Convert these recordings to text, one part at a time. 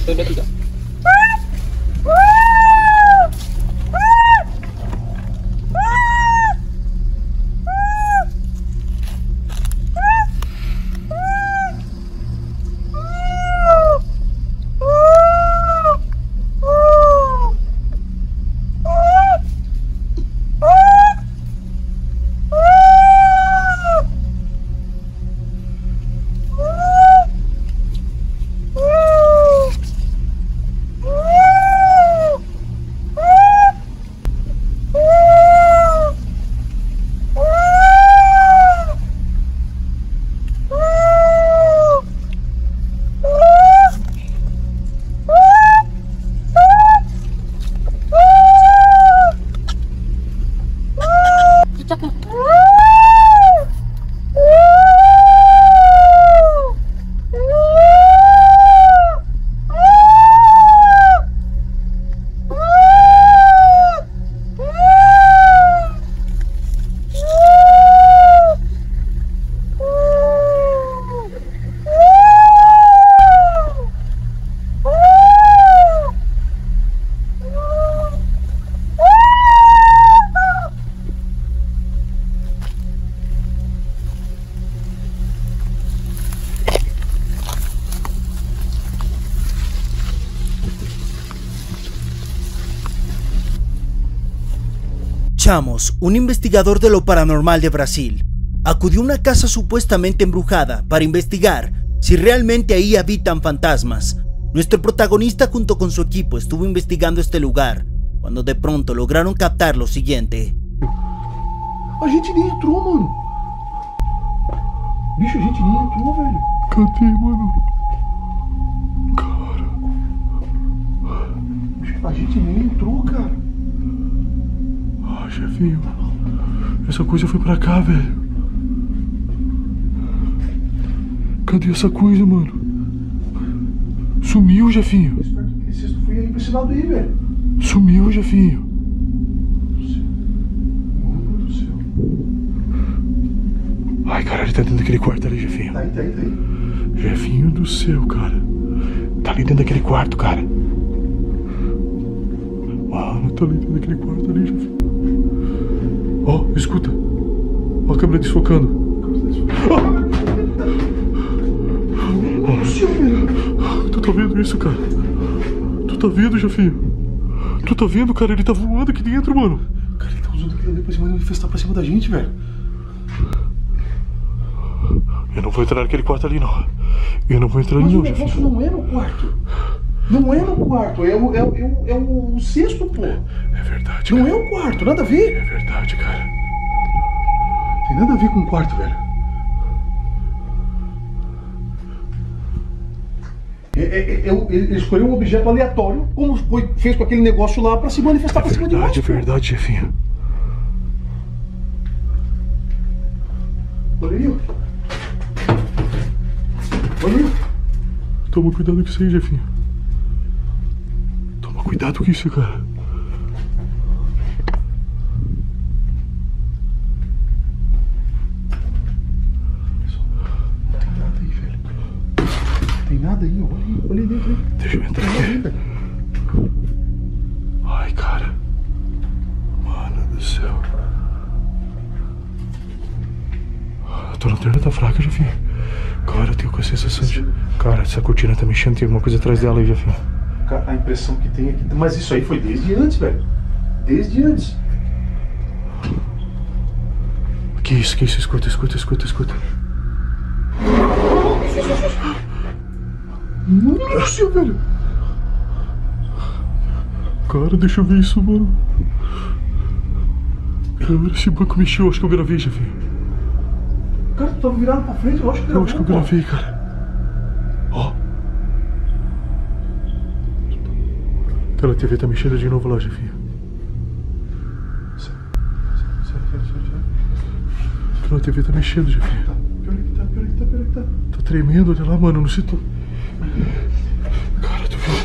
Chamos, un investigador de lo paranormal de Brasil, acudió a una casa supuestamente embrujada para investigar si realmente ahí habitan fantasmas. Nuestro protagonista junto con su equipo estuvo investigando este lugar, cuando de pronto lograron captar lo siguiente. A gente nem entrou, mano. Bicho, a gente nem entrou, velho. Cadê, mano? Cara. A gente nem entrou, cara. Ah, chefinho. Essa coisa foi pra cá, velho. Cadê essa coisa, mano? Sumiu, chefinho. Esse foi aí pra esse lado aí, velho. Sumiu, chefinho. Mano do céu. Ai, cara, ele tá dentro daquele quarto ali, chefinho. Tá aí. Chefinho do céu, cara. Tá ali dentro daquele quarto, cara. Mano, tá ali dentro daquele quarto ali, chefinho. Ó, escuta. Ó a câmera desfocando. Tu tá vendo isso, cara? Tu tá vendo, chefinho? Tu tá vendo, cara? Ele tá voando aqui dentro, mano. Cara, ele tá usando aquilo ali pra se manifestar pra cima da gente, velho. Eu não vou entrar naquele quarto ali, não. Eu não vou entrar ali, não, chefinho. Mas o negócio não é no quarto. Não é no quarto, é o sexto, pô. É verdade, cara. Não é o quarto, nada a ver. É verdade, cara. Tem nada a ver com o quarto, velho. Ele escolheu um objeto aleatório, como fez com aquele negócio lá, pra se manifestar pra cima de nós. É verdade, chefinho. Olha aí, ó. Olha aí. Toma cuidado com isso aí, chefinho. Toma cuidado com isso, cara. Tem nada aí, olha aí dentro aí. Deixa eu entrar aqui. Ai, cara. Mano do céu. A tua lanterna tá fraca, Jefinho. Cara, eu tenho com a sensação de... Cara, essa cortina tá mexendo, tem alguma coisa atrás dela aí, Jefinho. A impressão que tem aqui... Mas isso aí foi desde antes, velho. Desde antes. Que isso? Escuta. Mano do céu, velho. Cara, deixa eu ver isso, mano. Cara, esse banco mexeu, acho que eu gravei, Jefinho. Cara, tu tava virado pra frente, eu acho que gravou. Eu acho que eu gravei, cara. Ó. Aquela TV tá mexendo de novo lá, Jefinho. Sério. Aquela TV tá mexendo, Jefinho. Pior que tá. Tá tremendo, olha lá, mano, não sei tu. Cara, tu viu?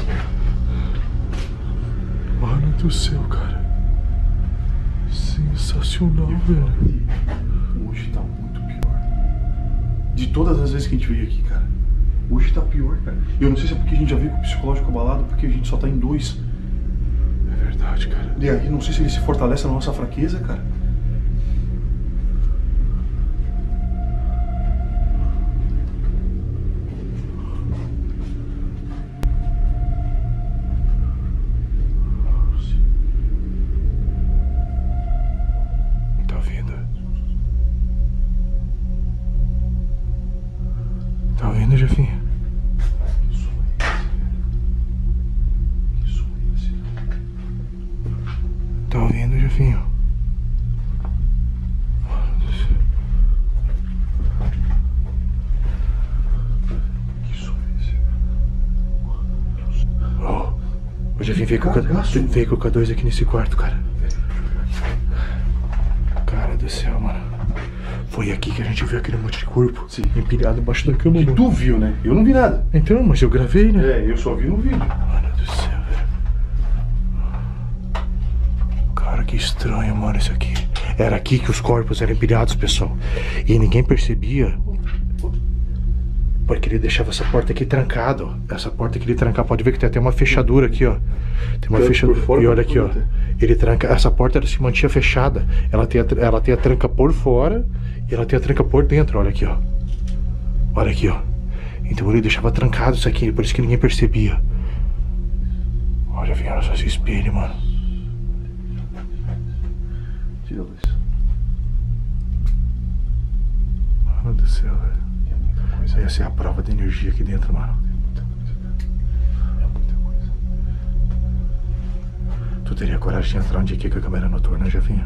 Mano do céu, cara. Sensacional, velho. Hoje tá muito pior. De todas as vezes que a gente veio aqui, cara. Hoje tá pior, cara. Eu não sei se é porque a gente já veio com o psicológico abalado, porque a gente só tá em 2. É verdade, cara. E aí, não sei se ele se fortalece na nossa fraqueza, cara. Tá ouvindo? Tá ouvindo, Jefinho? Tá ouvindo, Jefinho? Ô, Jefinho, veio com o K2 aqui nesse quarto, cara. Cara do céu, mano. Foi aqui que a gente viu aquele monte de corpo. Sim. Empilhado embaixo da cama, mano. Tu viu, né? Eu não vi nada. Então, mas eu gravei, né? É, eu só vi no vídeo. Mano do céu, velho. Cara, que estranho, mano, isso aqui. Era aqui que os corpos eram empilhados, pessoal. E ninguém percebia. Porque ele deixava essa porta aqui trancada, ó. Essa porta que ele trancar, pode ver que tem até uma fechadura aqui, ó. Tem uma fechadura. E olha aqui, ó. Ele tranca. Essa porta ela se mantinha fechada. Ela tem a tranca por fora e ela tem a tranca por dentro, olha aqui, ó. Olha aqui, ó. Então ele deixava trancado isso aqui, por isso que ninguém percebia. Olha, vinha só esse espelho, mano. Tira a luz. Mano do céu, velho. Essa é a prova de energia aqui dentro, mano. É muita coisa. Tu teria coragem de entrar onde aqui com a câmera noturna, Jefinho?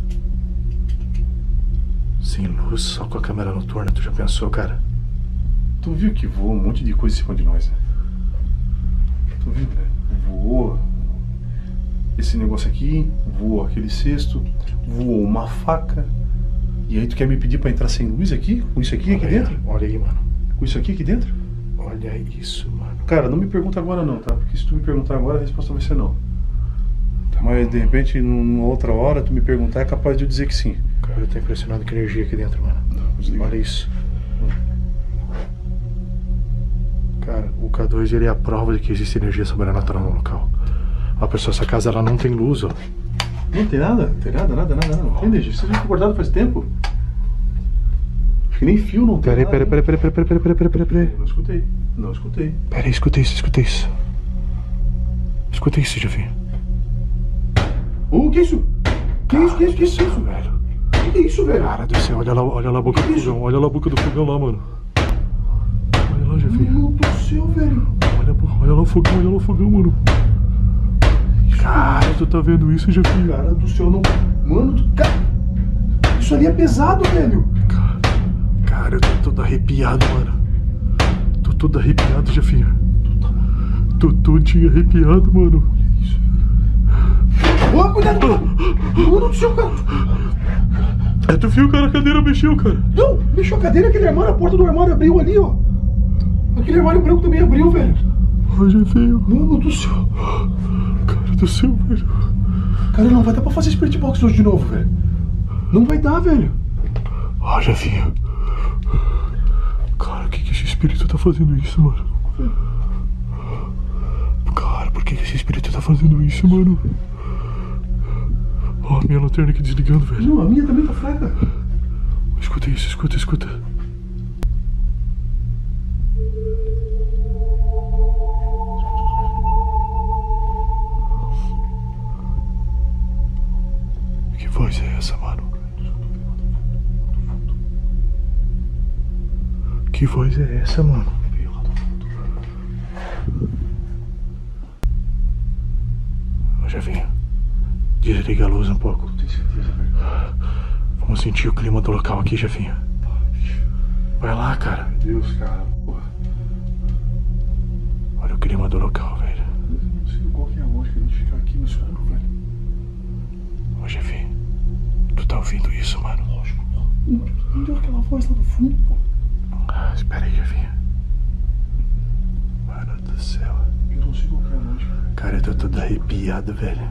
Sem luz, só com a câmera noturna, tu já pensou, cara? Tu viu que voou um monte de coisa em cima de nós, né? Tu viu, né? Voou esse negócio aqui, voou aquele cesto, voou uma faca. E aí tu quer me pedir pra entrar sem luz aqui? Com isso aqui dentro? Olha aí, mano. Com isso aqui dentro? Olha isso, mano. Cara, não me pergunta agora não, tá? Porque se tu me perguntar agora, a resposta vai ser não. Mas de repente, numa outra hora, tu me perguntar, é capaz de eu dizer que sim. Cara, eu tô impressionado com a energia aqui dentro, mano. Desliga. Olha isso. Cara, o K2 ele é a prova de que existe energia sobrenatural no local. A pessoa, essa casa ela não tem luz, ó. Não tem nada, nada. Não tem energia. Vocês já acordado faz tempo? Acho que nem fio não tem. Peraí. Não escutei. Peraí, escuta isso. Escuta isso, Jefinho. Que isso? Que isso? Velho. Que isso, velho? Cara do céu, olha lá a boca do fogão. Olha lá a boca do fogão lá, mano. Olha lá, Jefinho. Meu Deus do céu, velho. Olha lá o fogão, mano. Cara, tu tá vendo isso, Jefinho? Cara do céu, não. Mano, cara. Isso ali é pesado, velho. Cara, eu tô todo arrepiado, mano. Tô todo arrepiado, Jefinho. Tô todinho arrepiado, mano. Ô, cuidado! Mano do céu, cara. É, tu viu, cara? A cadeira mexeu, cara. Não, mexeu a cadeira, aquele armário, a porta do armário abriu ali, ó. Aquele armário branco também abriu, velho. Ô, Jefinho. Mano do céu. Cara do céu, velho. Cara, não vai dar pra fazer Spirit Box hoje de novo, velho. Não vai dar, velho. Ó, Jefinho. Cara, o que esse espírito tá fazendo isso, mano? Cara, por que esse espírito tá fazendo isso, mano? Ó, minha lanterna aqui desligando, velho. Não, a minha também tá fraca. Escuta isso, escuta. Que voz é essa, mano? Que voz é essa, mano? Eu já vim. Desliga a luz um pouco. Tem certeza, velho? Vamos sentir o clima do local aqui, Jefinho. Vai lá, cara. Meu Deus, cara, porra. Olha o clima do local, velho. Eu não sei qual que é a lógica de ficar aqui no escuro, velho. Ô, Jefinho, tu tá ouvindo isso, mano? Lógico. Onde é aquela voz lá do fundo, pô? Espera aí, Jefinho. Mano do céu. Eu não sei qual que é a lógica. Cara, eu tô todo arrepiado, velho.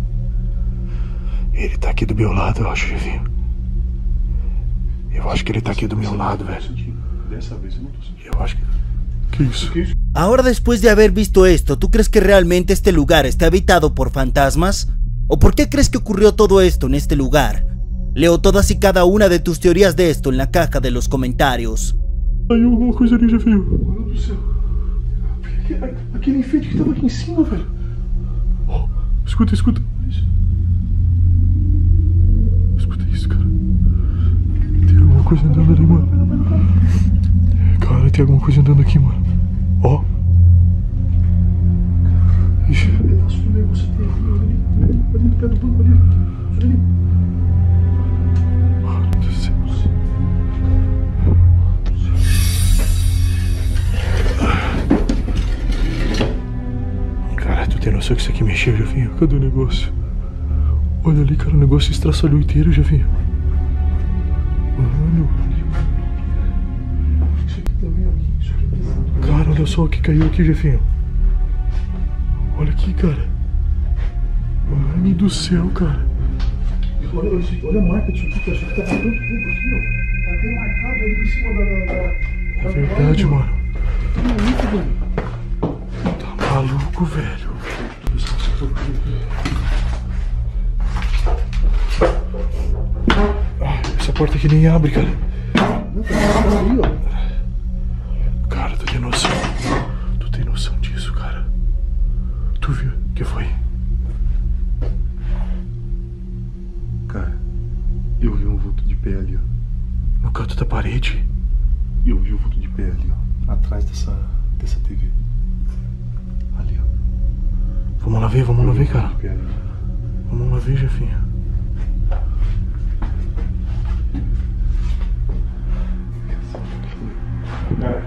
Ele tá aqui do meu lado, eu acho, Jefinho. Eu acho que ele tá aqui do meu lado, velho. Dessa vez eu não tô sentindo. Eu acho que... Que isso? Ahora, después de haber visto esto, ¿tú crees que realmente este lugar está habitado por fantasmas? ¿O por qué crees que ocurrió todo esto en este lugar? Leo todas y cada una de tus teorías de esto en la caja de los comentarios. Aí alguma coisa ali, Jefinho. Meu Deus do céu. Aquele enfeite que tava aqui em cima, velho. Oh, escuta, escuta. Escuta isso, cara. Tem alguma coisa andando ali, mano. Cara, tem alguma coisa andando aqui, mano. Ó. Oh. Ixi. Um pedaço do negócio tem aqui, olha ali. Ali no pé do banco, ali. Olha ali. Meu Deus do céu. Cara, tu tem noção que isso aqui mexeu, Jefinho? Cadê o negócio? Olha ali, cara, o negócio estraçalhou inteiro, Jefinho. Mano. Isso aqui também, aqui. Isso aqui é pesado. Cara, olha só o que caiu aqui, Jefinho. Olha aqui, cara. Mano do céu, cara. Olha a marca disso aqui, cara. Isso aqui tá tanto tempo aqui, ó. Tá até marcado ali em cima da... É verdade, mano. Tá maluco, velho. Tá maluco, velho. Ah, essa porta aqui nem abre, cara. Não, tá ali, ó. Cara, tu tem noção? Tu tem noção disso, cara? Tu viu? O que foi? Cara, eu vi um vulto de pé ali, ó. No canto da parede? Eu vi o vulto de pé ali, ó. Atrás dessa TV. Ali, ó. Vamos lá ver, cara. De pé ali. Vamos lá ver, Jefinho. Cara,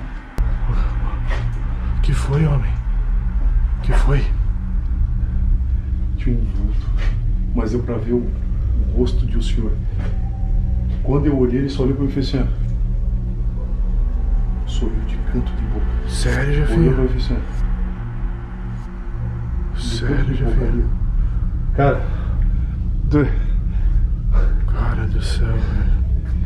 Que foi, homem? Que foi? tinha um vulto, mas deu pra ver o rosto de um senhor. Quando eu olhei, ele só olhou pra mim e fez assim, ó. Sorriu de canto de boca. Sério, Olhou pra Jefinho? mim e fez assim, ó. Sério, De boca ali. Jefinho? Cara, Cara do céu, velho.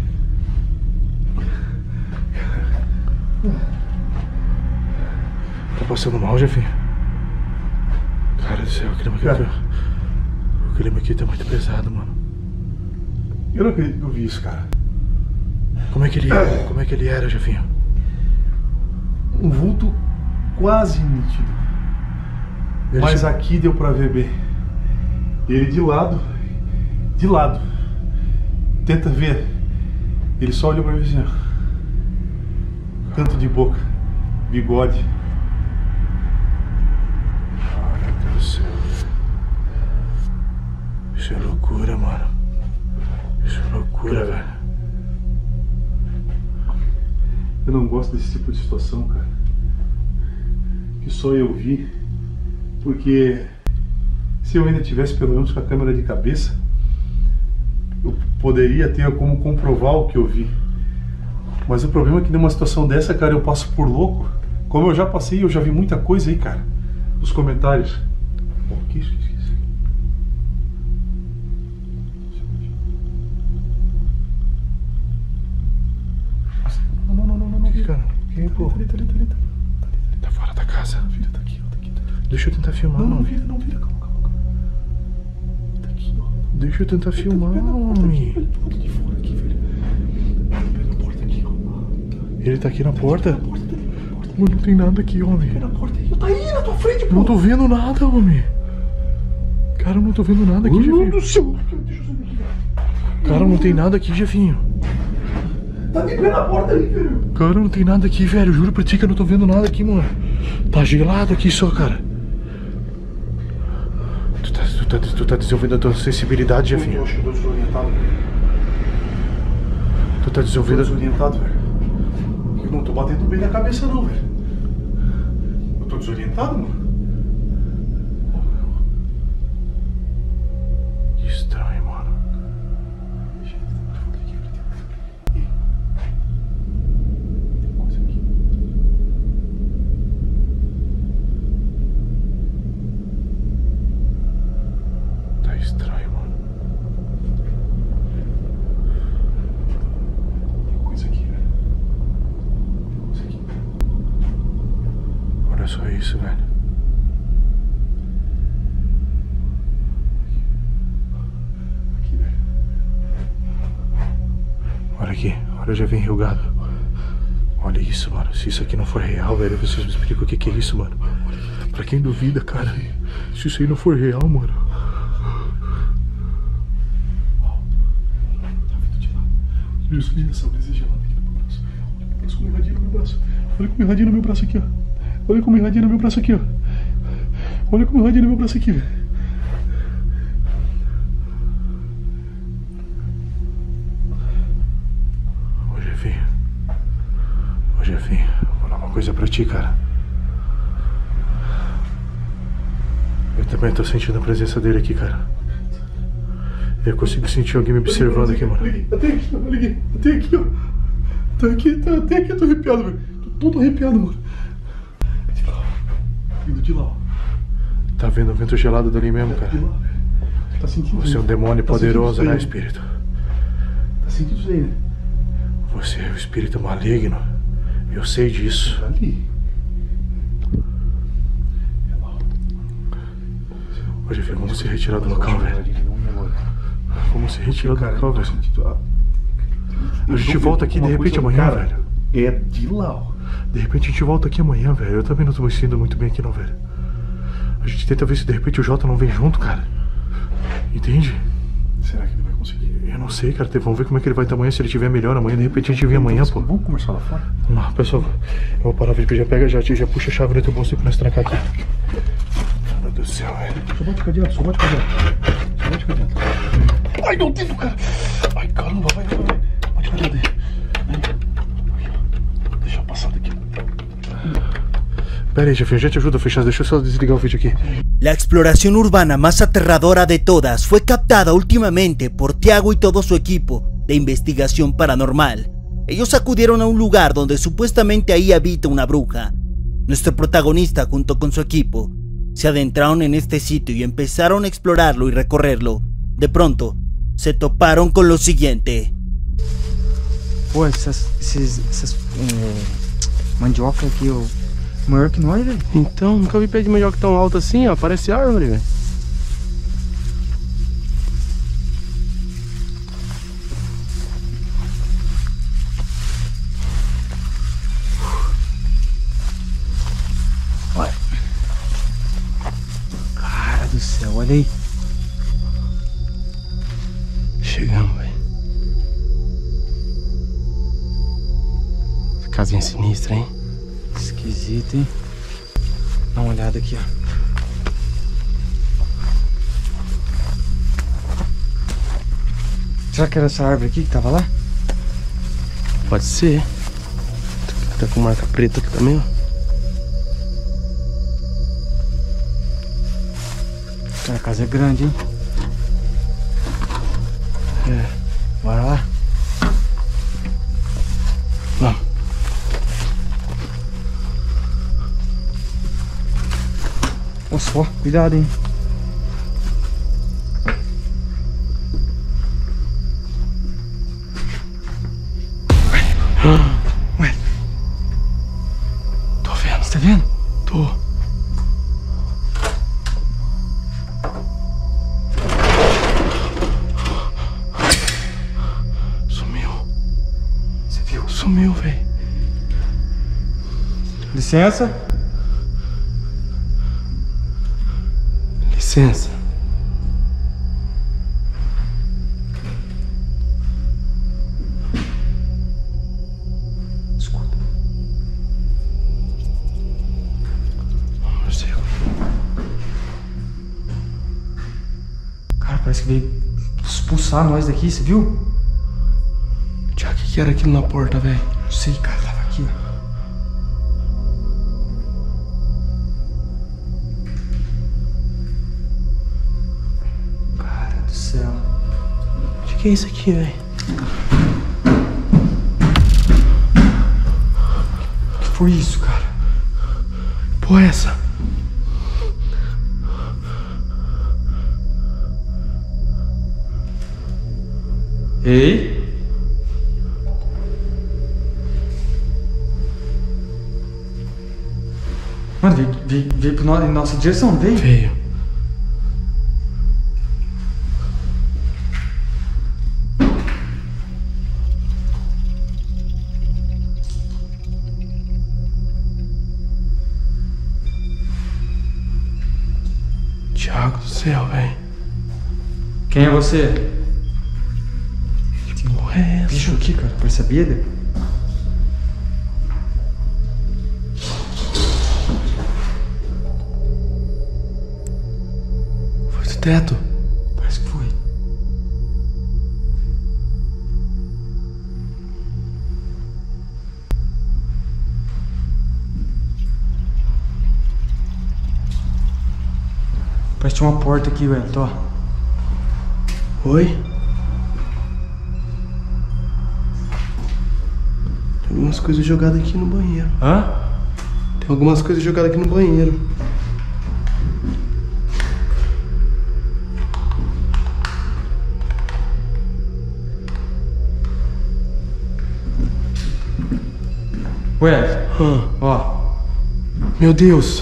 Tá passando mal, Jefinho? Cara do céu, o clima aqui tá muito pesado, mano. eu não acredito que eu vi isso, cara. Como é que ele era, Jefinho? Um vulto quase nítido. Ele Mas já- aqui deu pra ver bem. Ele de lado. Tenta ver. Ele só olhou pra mim assim, ó. Canto de boca. Bigode. Cara do céu. Isso é loucura, mano. Isso é loucura, velho. Eu não gosto desse tipo de situação, cara. Que só eu vi. Porque se eu ainda tivesse pelo menos com a câmera de cabeça, eu poderia ter como comprovar o que eu vi. Mas o problema é que numa situação dessa, cara, eu passo por louco. Como eu já passei, eu já vi muita coisa aí, cara. Nos comentários. O que isso? Não. Que, cara? Quem, pô? Tá ali. Tá fora da casa. Vira, tá aqui, ó. Tá aqui. Deixa eu tentar filmar, Não, homem. não vira, calma. Tá aqui, ó. Deixa eu tentar filmar, homem. Olha do lado de fora aqui, velho. Pega a porta aqui, ó. Ele tá aqui na porta? Na porta, tá ali, na porta. Mano, não tem nada aqui, homem. Pega na porta aí. Tá aí na tua frente, pô. Não tô vendo nada, homem. Cara, eu não tô vendo nada aqui, Meu Deus do Jefinho. céu. Deixa eu subir aqui, Cara, não tem nada aqui, Jefinho. Tá de pé na porta ali, velho. Cara, não tem nada aqui, velho. Juro pra ti que eu não tô vendo nada aqui, mano. Tá gelado aqui só, cara. Tu tá desenvolvendo a tua sensibilidade, Eu Jefinho. acho que eu tô desorientado. Tu tá Tô desenvolvendo... desorientado, velho. Eu não tô batendo bem na cabeça, não, velho. Eu tô desorientado, mano. Que estranho, mano. Tem coisa aqui. Tá estranho, mano. Tem coisa aqui, velho. Tem coisa aqui. isso, velho? Aqui, velho. Olha aqui, olha, já vem enrugado. Olha isso, mano. Se isso aqui não for real, velho, vocês me explicam o que é isso, mano. Pra quem duvida, cara, se isso aí não for real, mano. Isso, essa brisa gelada aqui no meu braço. Olha como irradia no meu braço. Olha como irradia no meu braço aqui, ó. Olha como irradia no meu braço aqui, ó. Olha como irradia no meu braço aqui, velho. Ô, Jefinho, vou dar uma coisa pra ti, cara. Eu também tô sentindo a presença dele aqui, cara. Eu consigo sentir alguém me observando aqui, mano. Até aqui, ó. Até aqui, ó. Até aqui, eu tô arrepiado, velho. Tô todo arrepiado, mano. De lá, ó. Vindo de lá, ó. Tá vendo o vento gelado dali mesmo, cara? De lá, velho. Tá sentindo? Você é um demônio poderoso, né, espírito? Tá sentindo isso aí, né? Você é o espírito maligno. Eu sei disso. Tá ali. Ô, Jefinho, vamos se retirar do local, velho. Vamos se retirar do local, velho. A gente volta aqui de repente amanhã, velho. É de lá, ó. De repente a gente volta aqui amanhã, velho. Eu também não tô me sentindo muito bem aqui, não, velho. A gente tenta ver se de repente o Jota não vem junto, cara. Entende? Será que ele vai conseguir? Eu não sei, cara. Vamos ver como é que ele vai estar amanhã. Se ele estiver melhor amanhã, de repente a gente vem amanhã, pô. Vamos conversar lá fora? Não, pessoal, eu vou parar o vídeo. Já pega, já puxa a chave no teu bolso pra nós trancar aqui. Meu Deus do céu, velho. Só bate cadeado, só bate cadeado. Só bate cadeado. Ai, meu Deus, cara. Ai, caramba, vai. Bate cadeado aí. Deixa eu passar daqui. Pera aí, Jefinho, já te ajudo a fechar. Deixa eu só desligar o vídeo aqui. La exploración urbana más aterradora de todas fue captada últimamente por Thiago y todo su equipo de investigación paranormal. Ellos acudieron a un lugar donde supuestamente ahí habita una bruja. Nuestro protagonista junto con su equipo se adentraron en este sitio y empezaron a explorarlo y recorrerlo. De pronto, se toparon con lo siguiente. Pô, essas mandioca aqui, ó, maior que nós, velho. Então, nunca vi pé de mandioca tão alto assim, ó, parece árvore, velho. Olha. Cara do céu, olha aí. Chegamos, velho. Casinha sinistra, hein? Esquisito, hein? Dá uma olhada aqui, ó. Será que era essa árvore aqui que tava lá? Pode ser. Tá com marca preta aqui também, ó. Cara, a casa é grande, hein? É. Bora lá. Vamos. Olha só, cuidado, hein? Ué. Tô vendo. Você tá vendo? Tô. Sumiu. Você viu? Sumiu, velho. Licença. Licença. Escuta. Morcego. Cara, parece que veio expulsar nós daqui, você viu? Tiago, o que era aquilo na porta, velho? Não sei, cara, tava aqui, ó. Cara do céu. O que é isso aqui, velho? O que foi isso, cara? Pô, essa? Ei? Mano, veio em nossa direção, não veio? Veio. Thiago do céu, velho. Quem é você? Que porra é essa? Bicho aqui, cara, parece a Bíblia. Foi do teto. Parece que foi. Parece que tinha uma porta aqui, velho. Ó. Oi? Tem algumas coisas jogadas aqui no banheiro. Hã? Tem algumas coisas jogadas aqui no banheiro. Ué, ó. Meu Deus.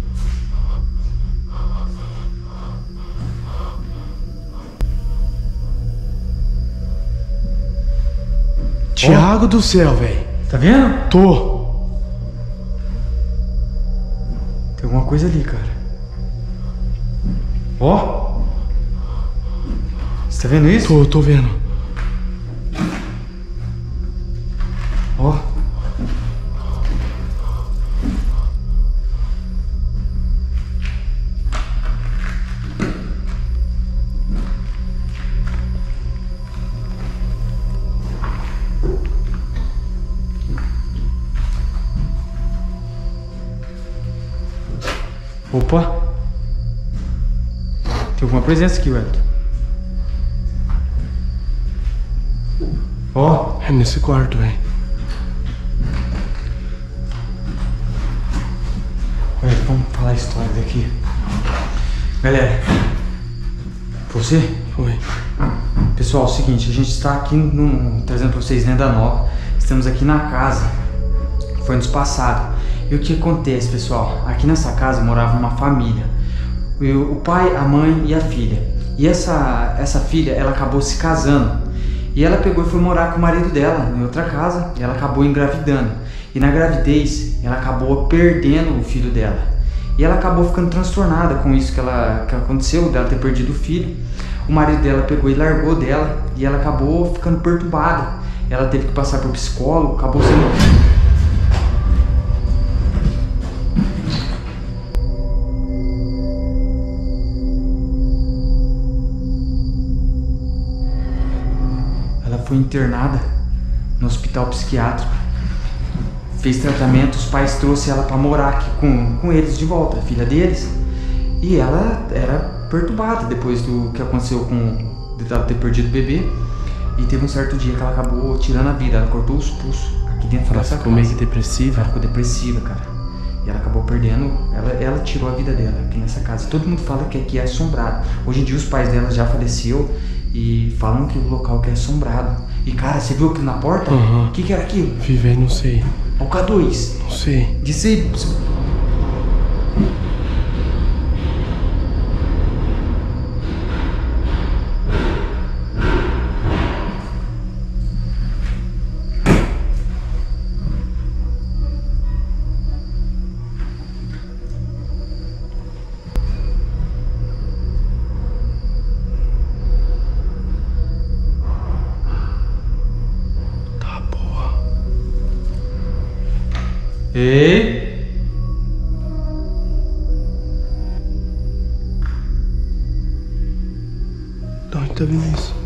Thiago do céu, velho. Tá vendo? Tô. Tem alguma coisa ali, cara. Ó. Você tá vendo isso? Tô vendo. Ó. Opa! Tem alguma presença aqui, Wellington. Ó! É nesse quarto, velho. Olha, vamos falar a história daqui. Galera, você? Foi. Pessoal, é o seguinte, a gente está aqui trazendo pra vocês Lenda Nova. Estamos aqui na casa. Foi nos passado. E o que acontece, pessoal? Aqui nessa casa morava uma família. O pai, a mãe e a filha. E essa filha, ela acabou se casando. E ela pegou e foi morar com o marido dela em outra casa. E ela acabou engravidando. E na gravidez, ela acabou perdendo o filho dela. E ela acabou ficando transtornada com isso que aconteceu, dela ter perdido o filho. O marido dela pegou e largou dela. E ela acabou ficando perturbada. Ela teve que passar por psicólogo, acabou sendo... Foi internada no hospital psiquiátrico, fez tratamento, os pais trouxeram ela para morar aqui com eles de volta, a filha deles, e ela era perturbada depois do que aconteceu de ela ter perdido o bebê, e teve um certo dia que ela acabou tirando a vida, ela cortou os pulsos aqui dentro dessa casa. Ela ficou meio que depressiva? Ela ficou depressiva, cara, e ela acabou perdendo, ela tirou a vida dela aqui nessa casa. Todo mundo fala que aqui é assombrado. Hoje em dia os pais dela já faleceu e falam que o local aqui é assombrado. E cara, você viu aqui na porta? O que era aquilo? Viver, não sei. O K2. Não sei. Disse... Ei! De onde tá vindo isso?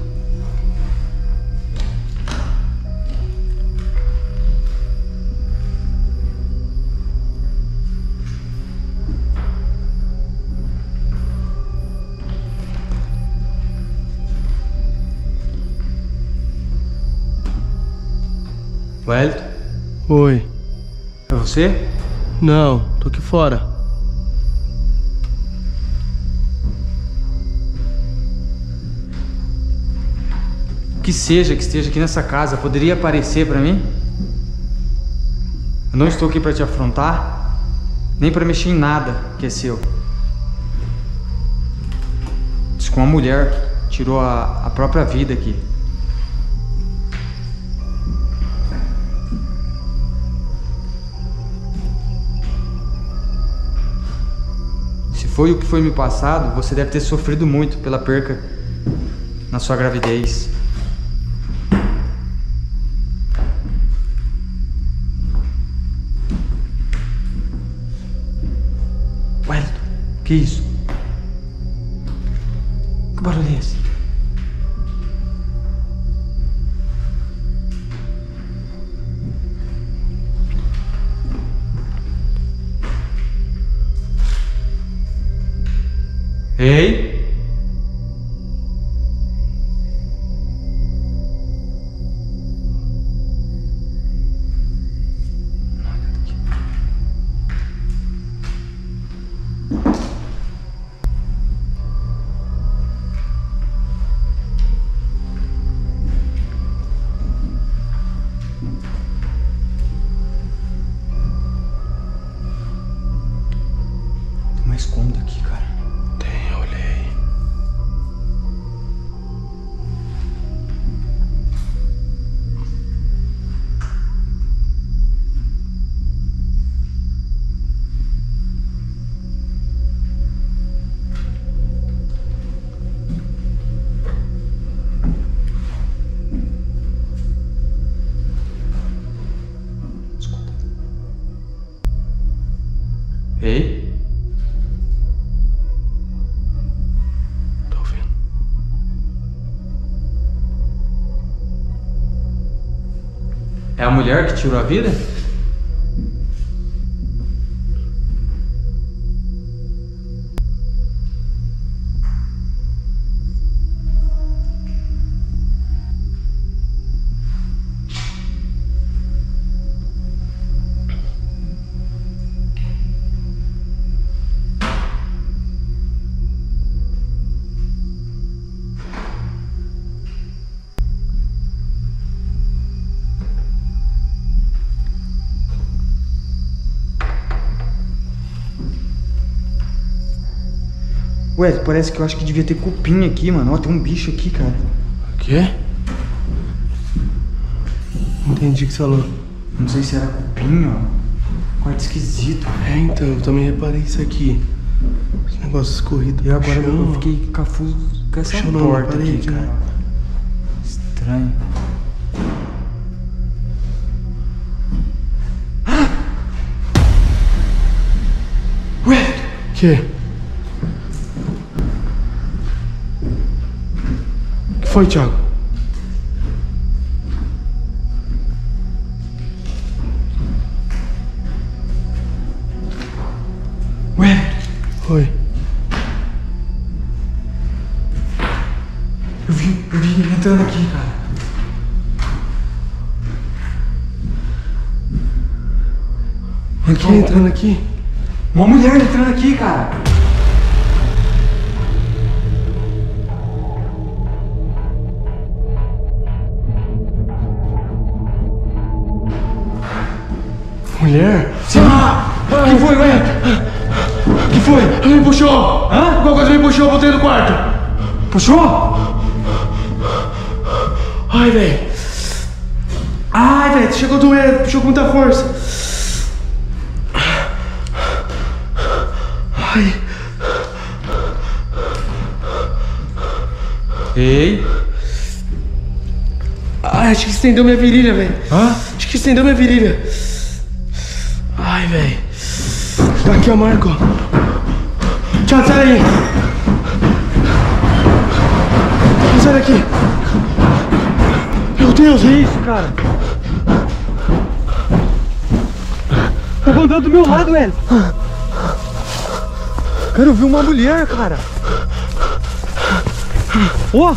Wellington? Oi. É você? Não, tô aqui fora. Que seja que esteja aqui nessa casa, poderia aparecer pra mim? Eu não estou aqui pra te afrontar. Nem pra mexer em nada que é seu. Diz que uma mulher tirou a própria vida aqui. Se foi o que foi me passado, você deve ter sofrido muito pela perca na sua gravidez. Wellington, que isso? Que barulho é esse? Ei! Tem mais cômodo aqui, cara. Tem, eu olhei. Desculpa. Ei? Tô ouvindo. É a mulher que tirou a vida? Ué, parece que eu acho que devia ter cupim aqui, mano. Ó, tem um bicho aqui, cara. O quê? Não entendi o que você falou. Não sei se era cupim, ó. Quarto esquisito. É, então, eu também reparei isso aqui. Esse negócio escorrido. E agora no chão. eu fiquei cafuso com essa Chão não, porta parede, aqui, cara. né? Estranho. Ué! O quê? O que foi, Thiago? Ué! Oi. Eu vi ele entrando aqui, cara. Quem entrando aqui? Uma mulher entrando aqui, cara. Mulher? Sim! O que foi, ué? O que foi? Ela me puxou! Hã? Alguma coisa me puxou, eu voltei no quarto! Puxou? Ai, velho! Ai, velho, chegou a doer, puxou com muita força! Ai! Ei! Ai, acho que estendeu minha virilha, velho! Hã? Acho que estendeu minha virilha! Ai, velho! Tá aqui, ó, Marco! Tchau, sai daí! Sai daqui! Meu Deus! Que isso, cara? Tá andando do meu lado, velho! Cara, eu vi uma mulher, cara! Ó!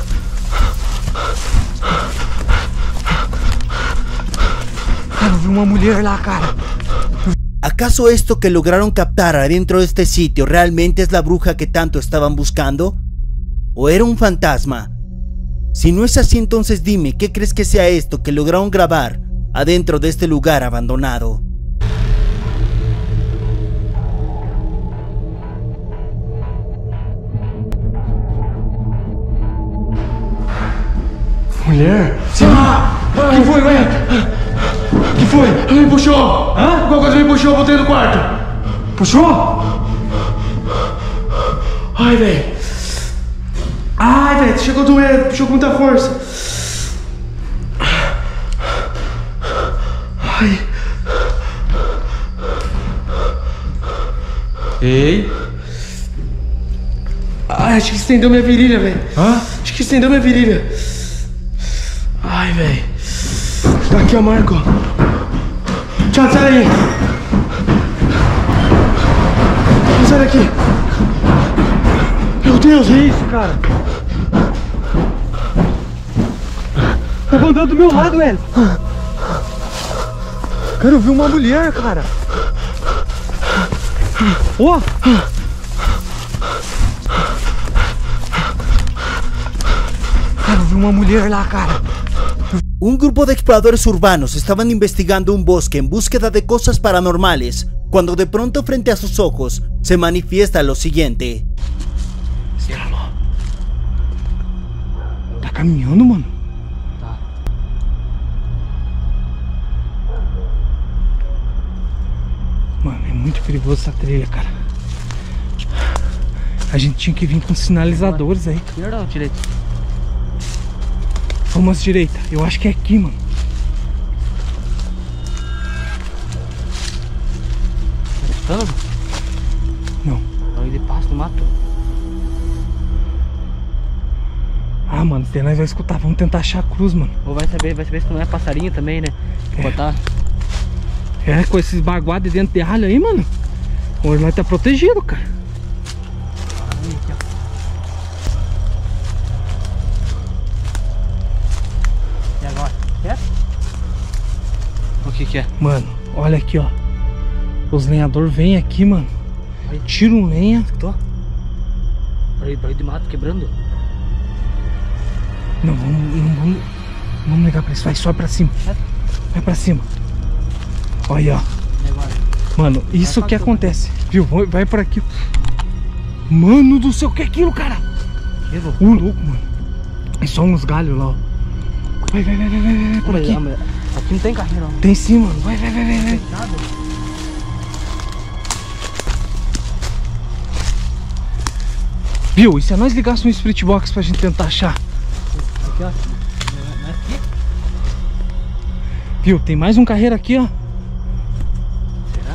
Cara, eu vi uma mulher lá, cara! ¿Acaso esto que lograron captar adentro de este sitio realmente es la bruja que tanto estaban buscando? ¿O era un fantasma? Si no es así, entonces dime, ¿qué crees que sea esto que lograron grabar adentro de este lugar abandonado? Mulher? Sim. Que foi, ué? Que foi? Ela me puxou. Hã? Alguma coisa me puxou, eu voltei no quarto. Puxou? Ai, velho. Ai, velho, chegou a doer, puxou com muita força. Ai. Ei. Ai, acho que estendeu minha virilha, velho. Hã? Acho que estendeu minha virilha. Ai, velho. Tá aqui, ó, Marco. Tchau, sai daí. Sai daqui. Meu Deus, Que isso, cara? tá andando do meu lado, velho. Cara, eu vi uma mulher, cara. Ó! Cara, eu vi uma mulher lá, cara. Un grupo de exploradores urbanos estaban investigando un bosque en búsqueda de cosas paranormales, cuando de pronto frente a sus ojos se manifiesta lo siguiente. Calma. Tá caminhando, mano? Tá. Mano, é muito perigoso essa trilha, cara. A gente tinha que vir com sinalizadores aí. Esquerda ou direita? Vamos à direita. Eu acho que é aqui, mano. Tá escutando? Não. Então ele passa no mato. Ah, mano, se nós vai escutar. Vamos tentar achar a cruz, mano. Ou vai saber se não é passarinho também, né? Botar. É, com esses baguados dentro de alho aí, mano. Hoje nós tá protegido, cara. E agora? Quer? O que é? Mano, olha aqui, ó. Os lenhadores vêm aqui, mano. Tiram lenha. Escutou? Barulho de mato quebrando. Não, vamos ligar pra isso. Vai, sobe pra cima. Vai pra cima. Olha, ó. E agora? Mano, isso que acontece. Viu? Vai por aqui. Mano do céu, o que é aquilo, cara? Que louco. Louco, mano. É só uns galhos lá, ó. Vai, por aqui. Aqui não tem carreira, ó. Tem sim, mano. Vai. Viu? E se nós ligássemos um Spirit Box pra gente tentar achar? Aqui, ó. Aqui. Viu? Tem mais um carreiro aqui, ó. Será?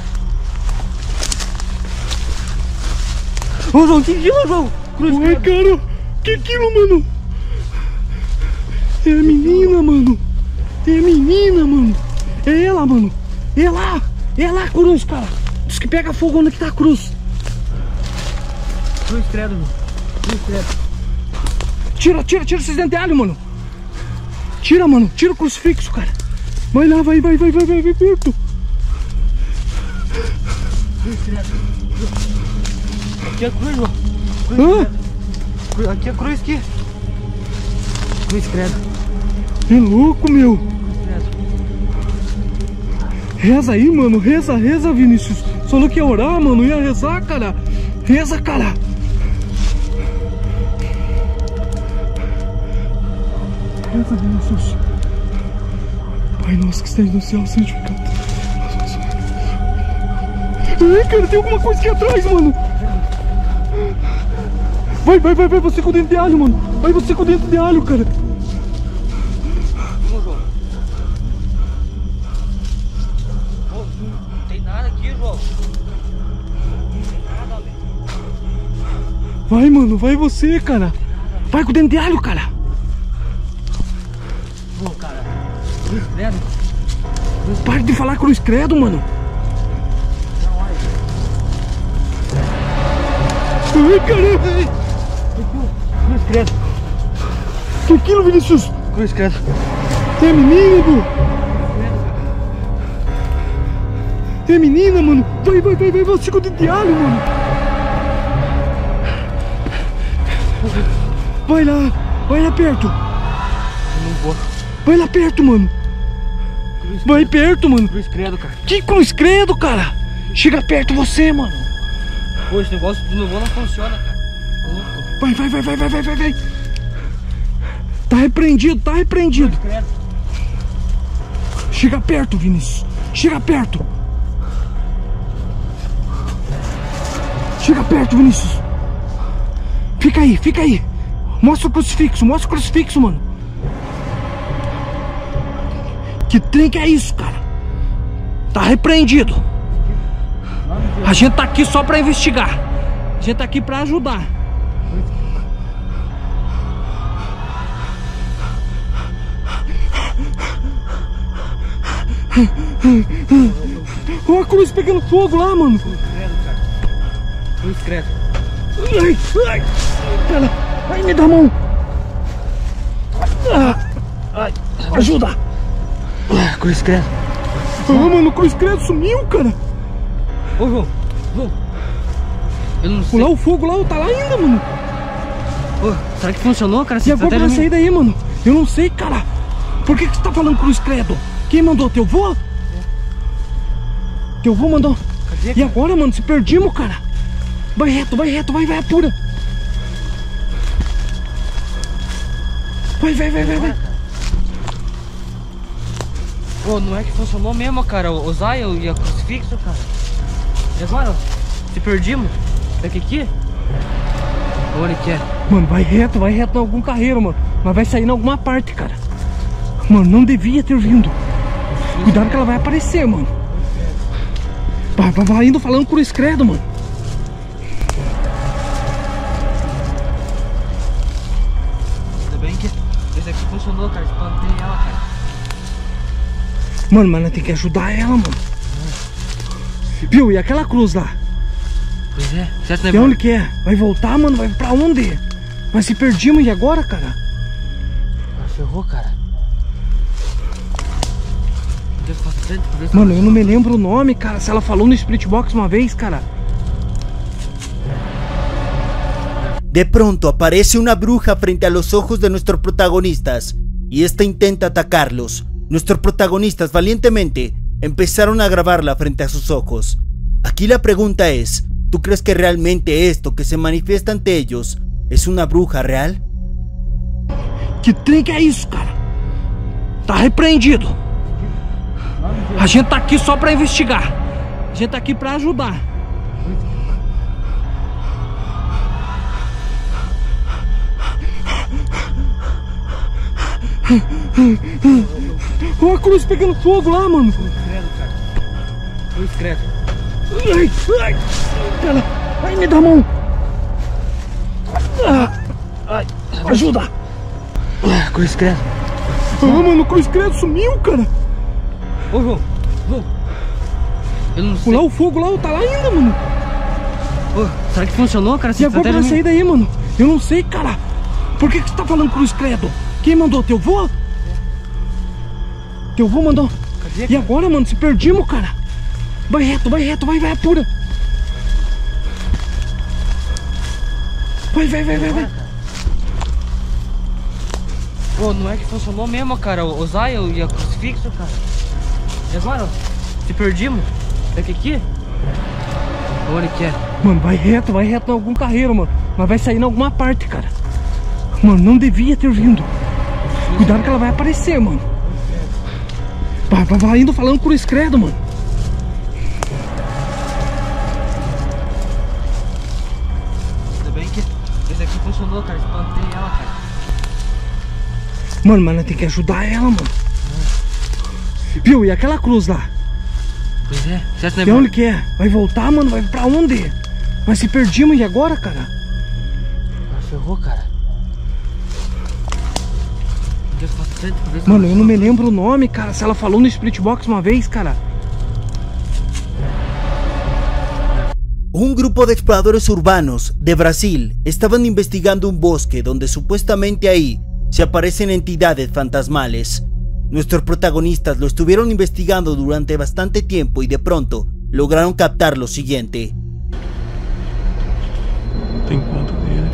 Ô, João, que aquilo, João? Ué, cara, que aquilo, mano? É a menina, mano. É a menina, mano. É ela, mano. É lá a cruz, cara. Diz que pega fogo onde que tá a cruz. Cruz credo, mano. Cruz credo. Tira esses dentes de alho, mano. Tira, mano. Tira o crucifixo, cara. Vai lá, vai perto. Cruz credo. Aqui é a cruz, João. Aqui é a cruz, aqui. Cruz credo. É louco, meu. Cruz credo. Reza aí, mano. Reza, Vinícius. Falou que ia orar, mano. Ia rezar, cara. Reza, cara. Reza, Vinícius. Pai nosso que estás no céu, santificado. Ai, cara, tem alguma coisa aqui atrás, mano. Vai, você com o dente de alho, mano. Vai você com o dente de alho, cara. Vamos, João. Não tem nada aqui, João. Não tem nada, velho. Vai, mano, vai você, cara. Vai com o dente de alho, cara. Pô, cara. Cruz credo. Para de falar cruz credo, mano. Ai, caramba. Cruz credo. Que aquilo, Vinícius? Cruz credo. É menina, pô. É menina, mano. Vai, você com o dente de alho, mano. Vai lá perto. Não vou. Vai lá perto, mano. Vai perto, mano. Cruz credo, cara. Que cruz credo, cara? Chega perto você, mano. Pô, esse negócio do não funciona, cara. Louco. Vai. Tá repreendido, tá repreendido. Chega perto, Vinícius. Chega perto. Chega perto, Vinícius. Fica aí, fica aí. Mostra o crucifixo, mano. Que trem que é isso, cara? Tá repreendido. A gente tá aqui só pra investigar. A gente tá aqui pra ajudar. Olha a cruz pegando fogo lá, mano. Cruz credo. Ai, ai, cara, ai, me dá a mão. Ai, ajuda. Cruz credo. Mano, cruz credo sumiu, cara. Ô, João, eu não sei. Lá o fogo lá, tá lá ainda, mano. Ô, será que funcionou, cara? E agora pra sair daí, mano? Eu não sei, cara. Por que você tá falando cruz credo? Quem mandou? Teu vô? Teu vô mandou. Cadê, e agora, mano? Se perdimos, cara. Vai reto, vai, apura. Vai. Ô, não é que funcionou mesmo, cara? O Zaya e o crucifixo, cara. E agora? Se perdimos? Daqui aqui? Onde que é? Mano, vai reto em algum carreiro, mano. Mas vai sair em alguma parte, cara. Mano, não devia ter vindo. Cuidado que ela vai aparecer, mano. Vai indo falando cruz credo, mano. Ainda bem que esse aqui funcionou, cara. Espantei ela, cara. Mano, mas nós tem que ajudar ela, mano. Viu? E aquela cruz lá? Pois é. Certo, né, E onde que é? Vai voltar, mano? Vai pra onde? Mas se perdimos, e agora, cara? Ferrou, cara. Mano, eu não me lembro o nome, cara. Se ela falou no Spirit Box uma vez, cara. De pronto aparece una bruja frente a los ojos de nuestros protagonistas y esta intenta atacarlos. Nuestros protagonistas valientemente empezaron a grabarla frente a sus ojos. Aquí la pregunta es, ¿tú crees que realmente esto que se manifiesta ante ellos es una bruja real? Que trem que é isso, cara? Tá repreendido. A gente tá aqui só pra investigar. A gente tá aqui pra ajudar. Olha a cruz pegando fogo lá, mano. Cruz credo. Ai, cara, ai, me dá a mão. Ajuda. Cruz credo. Mano, cruz credo sumiu, cara. Ô, João, eu não sei. Lá o fogo lá, tá lá ainda, mano. Ô, será que funcionou, cara? E agora pra sair daí, mano? Eu não sei, cara. Por que você tá falando cruz credo? Quem mandou? Teu vô? Teu vô mandou. Cadê, E cara? agora, mano? Se perdimos, cara. Vai reto, vai, apura. Vai. Ô, não é que funcionou mesmo, cara? O Zaya e o crucifixo, cara. E agora? Se perdimos? Daqui aqui? Onde que é? Mano, vai reto em algum carreiro, mano. Mas vai sair em alguma parte, cara. Mano, não devia ter vindo. Cuidado que ela vai aparecer, mano. Vai indo falando cruz credo, mano. Ainda bem que esse aqui funcionou, cara. Espantei ela, cara. Mano, mas nós tem que ajudar ela, mano. Viu? E aquela cruz lá? Pois é. Certo, né, E onde que é? Vai voltar, mano? Vai pra onde? Mas se perdimos, e agora, cara? Ferrou, cara. Mano, eu não me lembro o nome, cara. Se ela falou no Spirit Box uma vez, cara. Un grupo de exploradores urbanos de Brasil estaban investigando un bosque donde supuestamente ahí se aparecen entidades fantasmales. Nuestros protagonistas lo estuvieron investigando durante bastante tiempo y de pronto lograron captar lo siguiente. Tem quanto dele?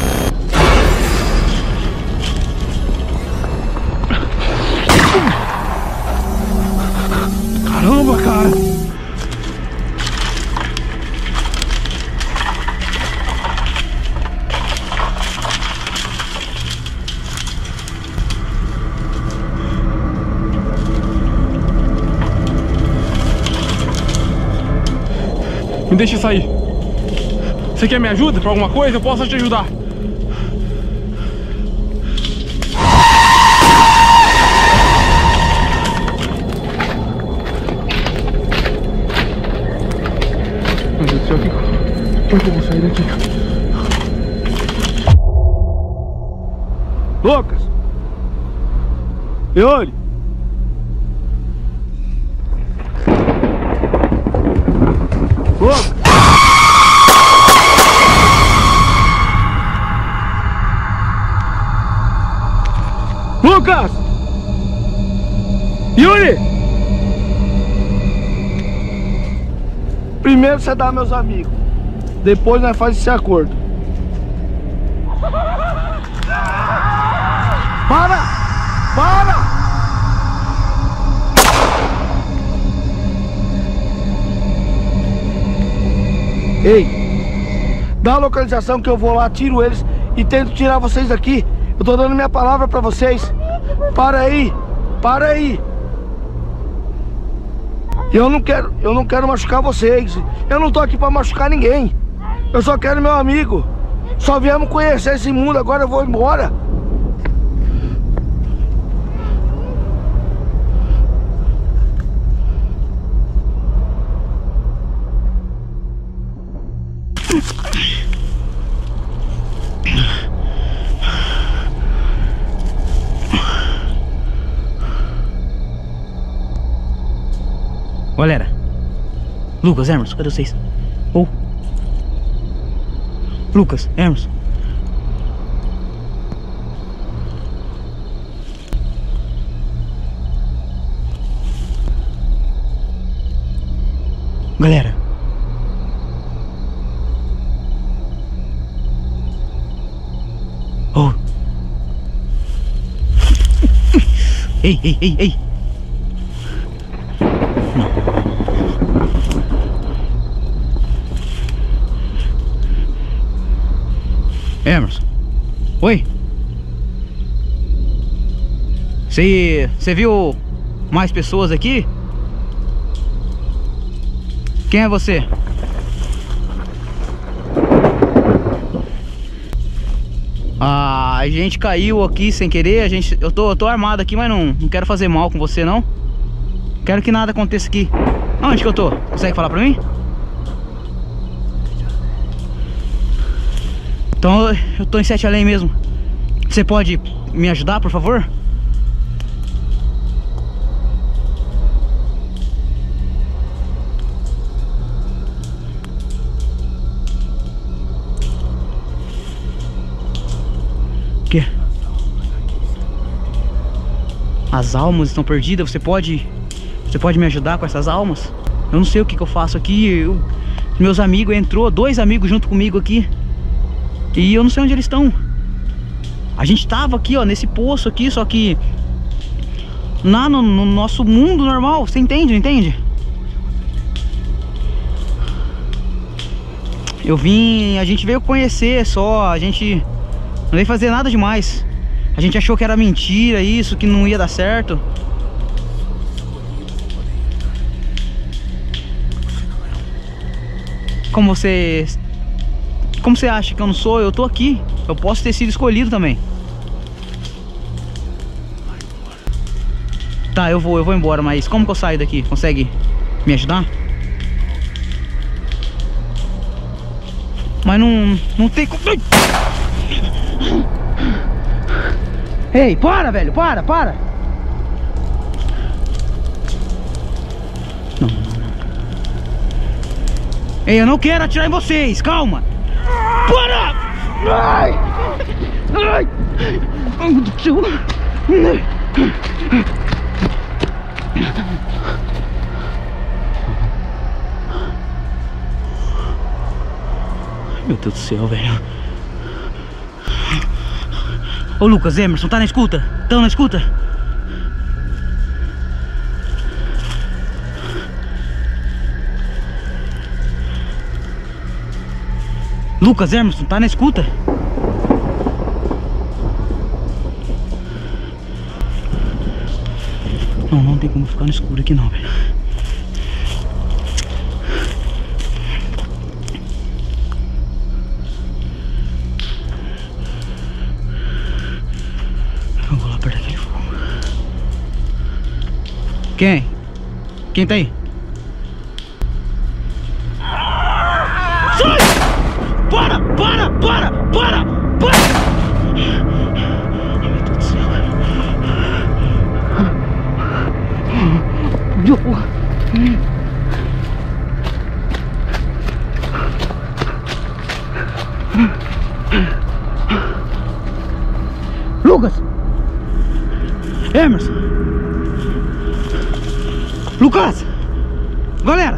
Caramba, cara. Me deixa sair. Você quer me ajuda pra alguma coisa? Eu posso te ajudar. Meu Deus do céu, como é que eu vou sair daqui? Lucas! Yuri! Lucas! Lucas! Yuri! Primeiro você dá meus amigos, depois nós fazemos esse acordo. Para! Para! Ei, dá a localização que eu vou lá, tiro eles e tento tirar vocês daqui. Eu tô dando minha palavra pra vocês. Para aí, para aí. Eu não quero machucar vocês. Eu não tô aqui pra machucar ninguém. Eu só quero meu amigo. Só viemos conhecer esse mundo, agora eu vou embora. Galera, Lucas, Emerson, cadê vocês? Oh. Lucas, Emerson. Galera. Oh. Ei. Emerson. Oi. Você viu mais pessoas aqui? Quem é você? A gente caiu aqui sem querer. Eu tô armado aqui, mas não quero fazer mal com você, não. Quero que nada aconteça aqui. Onde que eu tô? Consegue falar pra mim? Então eu tô em Sete Além mesmo. Você pode me ajudar, por favor? O quê? As almas estão perdidas. Você pode me ajudar com essas almas? Eu não sei o que eu faço aqui. Meus amigos entrou, 2 amigos junto comigo aqui. E eu não sei onde eles estão. A gente tava aqui, ó, nesse poço aqui, só que no nosso mundo normal. Você entende, não entende? A gente veio conhecer só. A gente não veio fazer nada demais. A gente achou que era mentira isso, que não ia dar certo. Como você acha que eu não sou? Eu tô aqui. Eu posso ter sido escolhido também. Tá, eu vou embora, mas como que eu saio daqui? Consegue me ajudar? Mas não tem como... Ei, para, velho, para! Não. Ei, eu não quero atirar em vocês, calma! Para! Ai! Ai! Ai, meu Deus do céu! Meu Deus do céu, velho. Ô Lucas, Emerson, tá na escuta? Tão na escuta? Lucas, Emerson, tá na escuta? Não tem como ficar no escuro aqui não, velho. Quem? Quem tá aí? Sai! Para! Para! Para! Para! Para! Ai, meu Deus do céu. Lucas! Emerson! Lucas! Galera!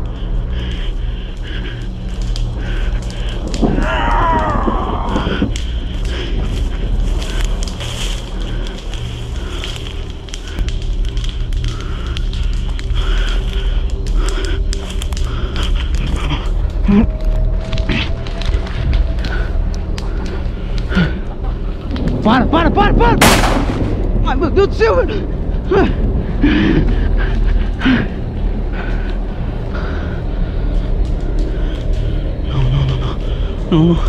Para! Ai, meu Deus do céu, velho! Não.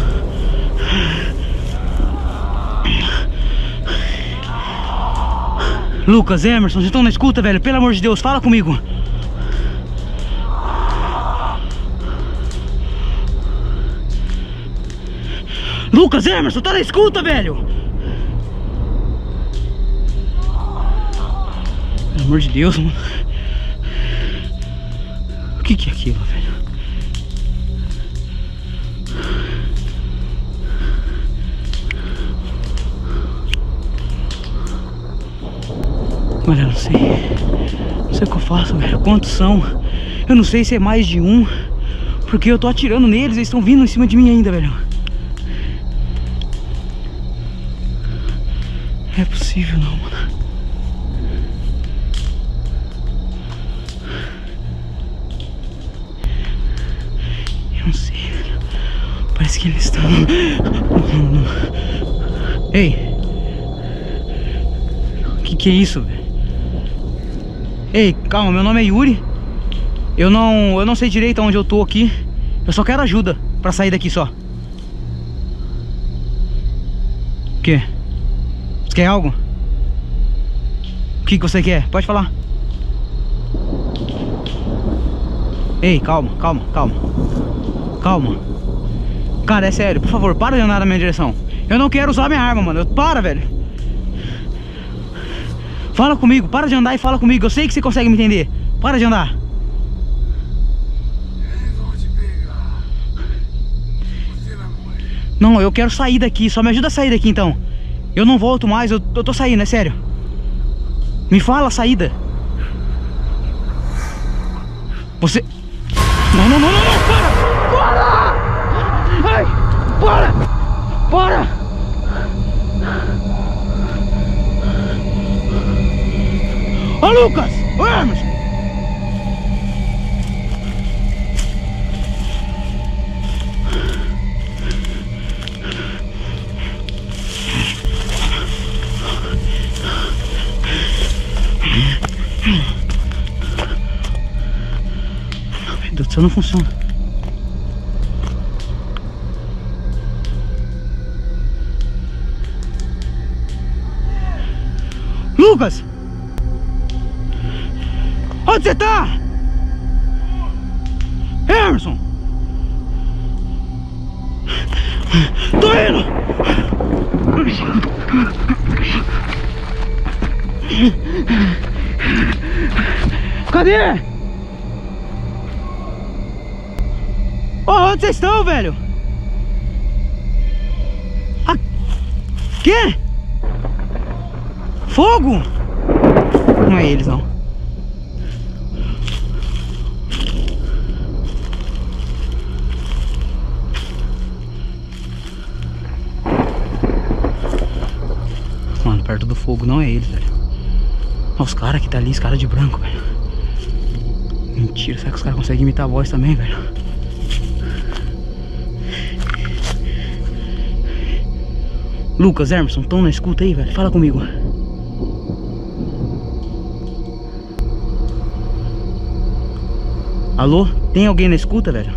Lucas, Emerson, vocês estão na escuta, velho? Pelo amor de Deus, fala comigo. Lucas, Emerson, tá na escuta, velho? Pelo amor de Deus, mano. O que é aquilo, velho? Olha, não sei o que eu faço, velho. Quantos são? Eu não sei se é mais de um, porque eu tô atirando neles, eles estão vindo em cima de mim ainda, velho. Não é possível não, mano. Eu não sei, velho. Parece que eles estão... Não. Ei! Que é isso, velho? Ei, calma, meu nome é Yuri. Eu não sei direito onde eu tô aqui. Eu só quero ajuda pra sair daqui só. O quê? Você quer algo? O que você quer? Pode falar. Ei, calma. Cara, é sério, por favor, para de andar na minha direção. Eu não quero usar minha arma, mano. Para, velho. Fala comigo, para de andar e fala comigo. Eu sei que você consegue me entender. Para de andar. Eles vão te pegar. Você vai morrer. Não, eu quero sair daqui. Só me ajuda a sair daqui então. Eu não volto mais, eu tô saindo, é sério. Me fala a saída. Você... Não, para! Ai, para! Ô Lucas! Ô Emerson! Meu Deus do céu, não funciona. Lucas! Onde você tá? Emerson! Tô indo! Cadê? Oh, onde vocês estão, velho? Quê? Fogo? Não é eles, não. Mano, perto do fogo não é eles, velho. Olha os caras que tá ali, os caras de branco, velho. Mentira, será que os caras conseguem imitar a voz também, velho? Lucas, Emerson, estão na escuta aí, velho? Fala comigo. Alô? Tem alguém na escuta, velho?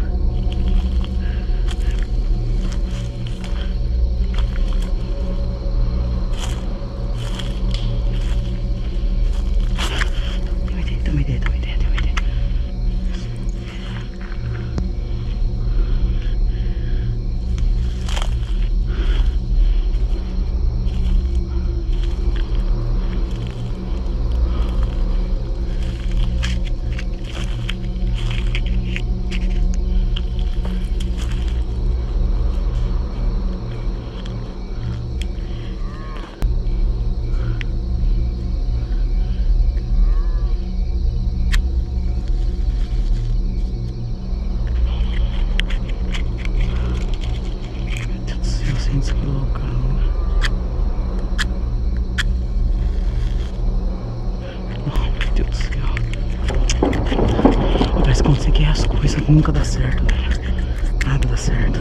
Nunca dá certo, nada dá certo.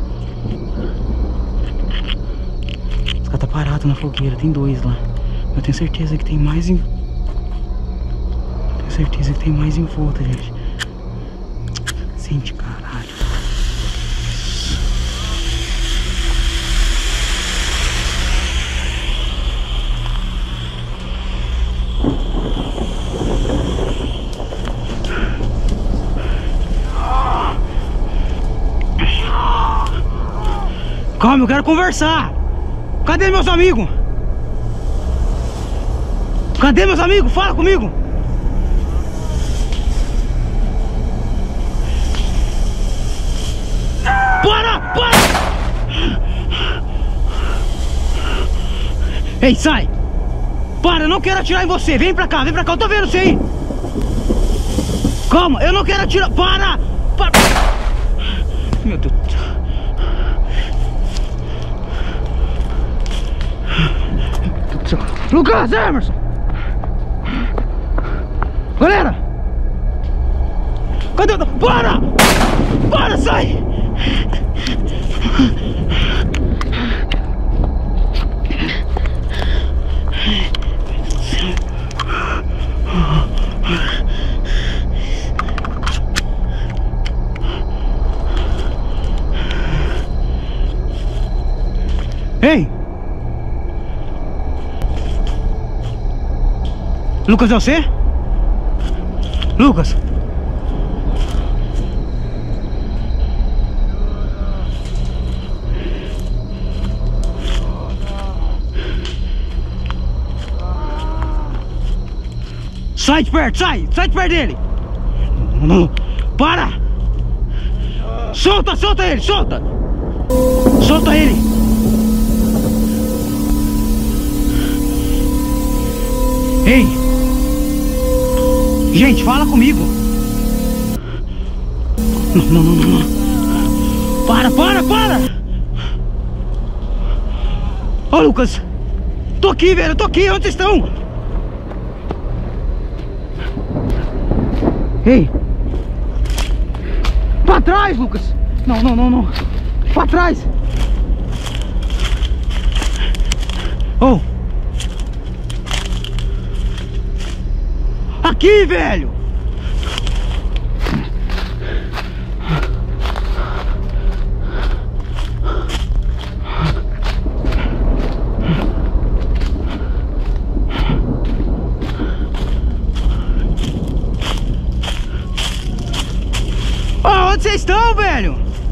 Os caras tá parado na fogueira, tem 2 lá. Eu tenho certeza que tem mais em... Tenho certeza que tem mais em volta, gente. Sente, caralho. Calma, eu quero conversar. Cadê meus amigos? Cadê meus amigos? Fala comigo. Para! Ei, sai! Para, eu não quero atirar em você. Vem pra cá, eu tô vendo você aí. Calma, eu não quero atirar. Para! Meu Deus. Lucas, Emerson! Galera! Cadê o... Para! Para, sai! Ei! Lucas, é você? Lucas! Sai de perto, sai de perto dele! Não, para! Solta ele, solta! Solta ele! Ei! Gente, fala comigo! Não! Para! Ô, Lucas! Tô aqui, velho, onde vocês estão? Ei! Pra trás, Lucas! Não! Pra trás! Oh! Aqui, velho! Oh, onde vocês estão, velho?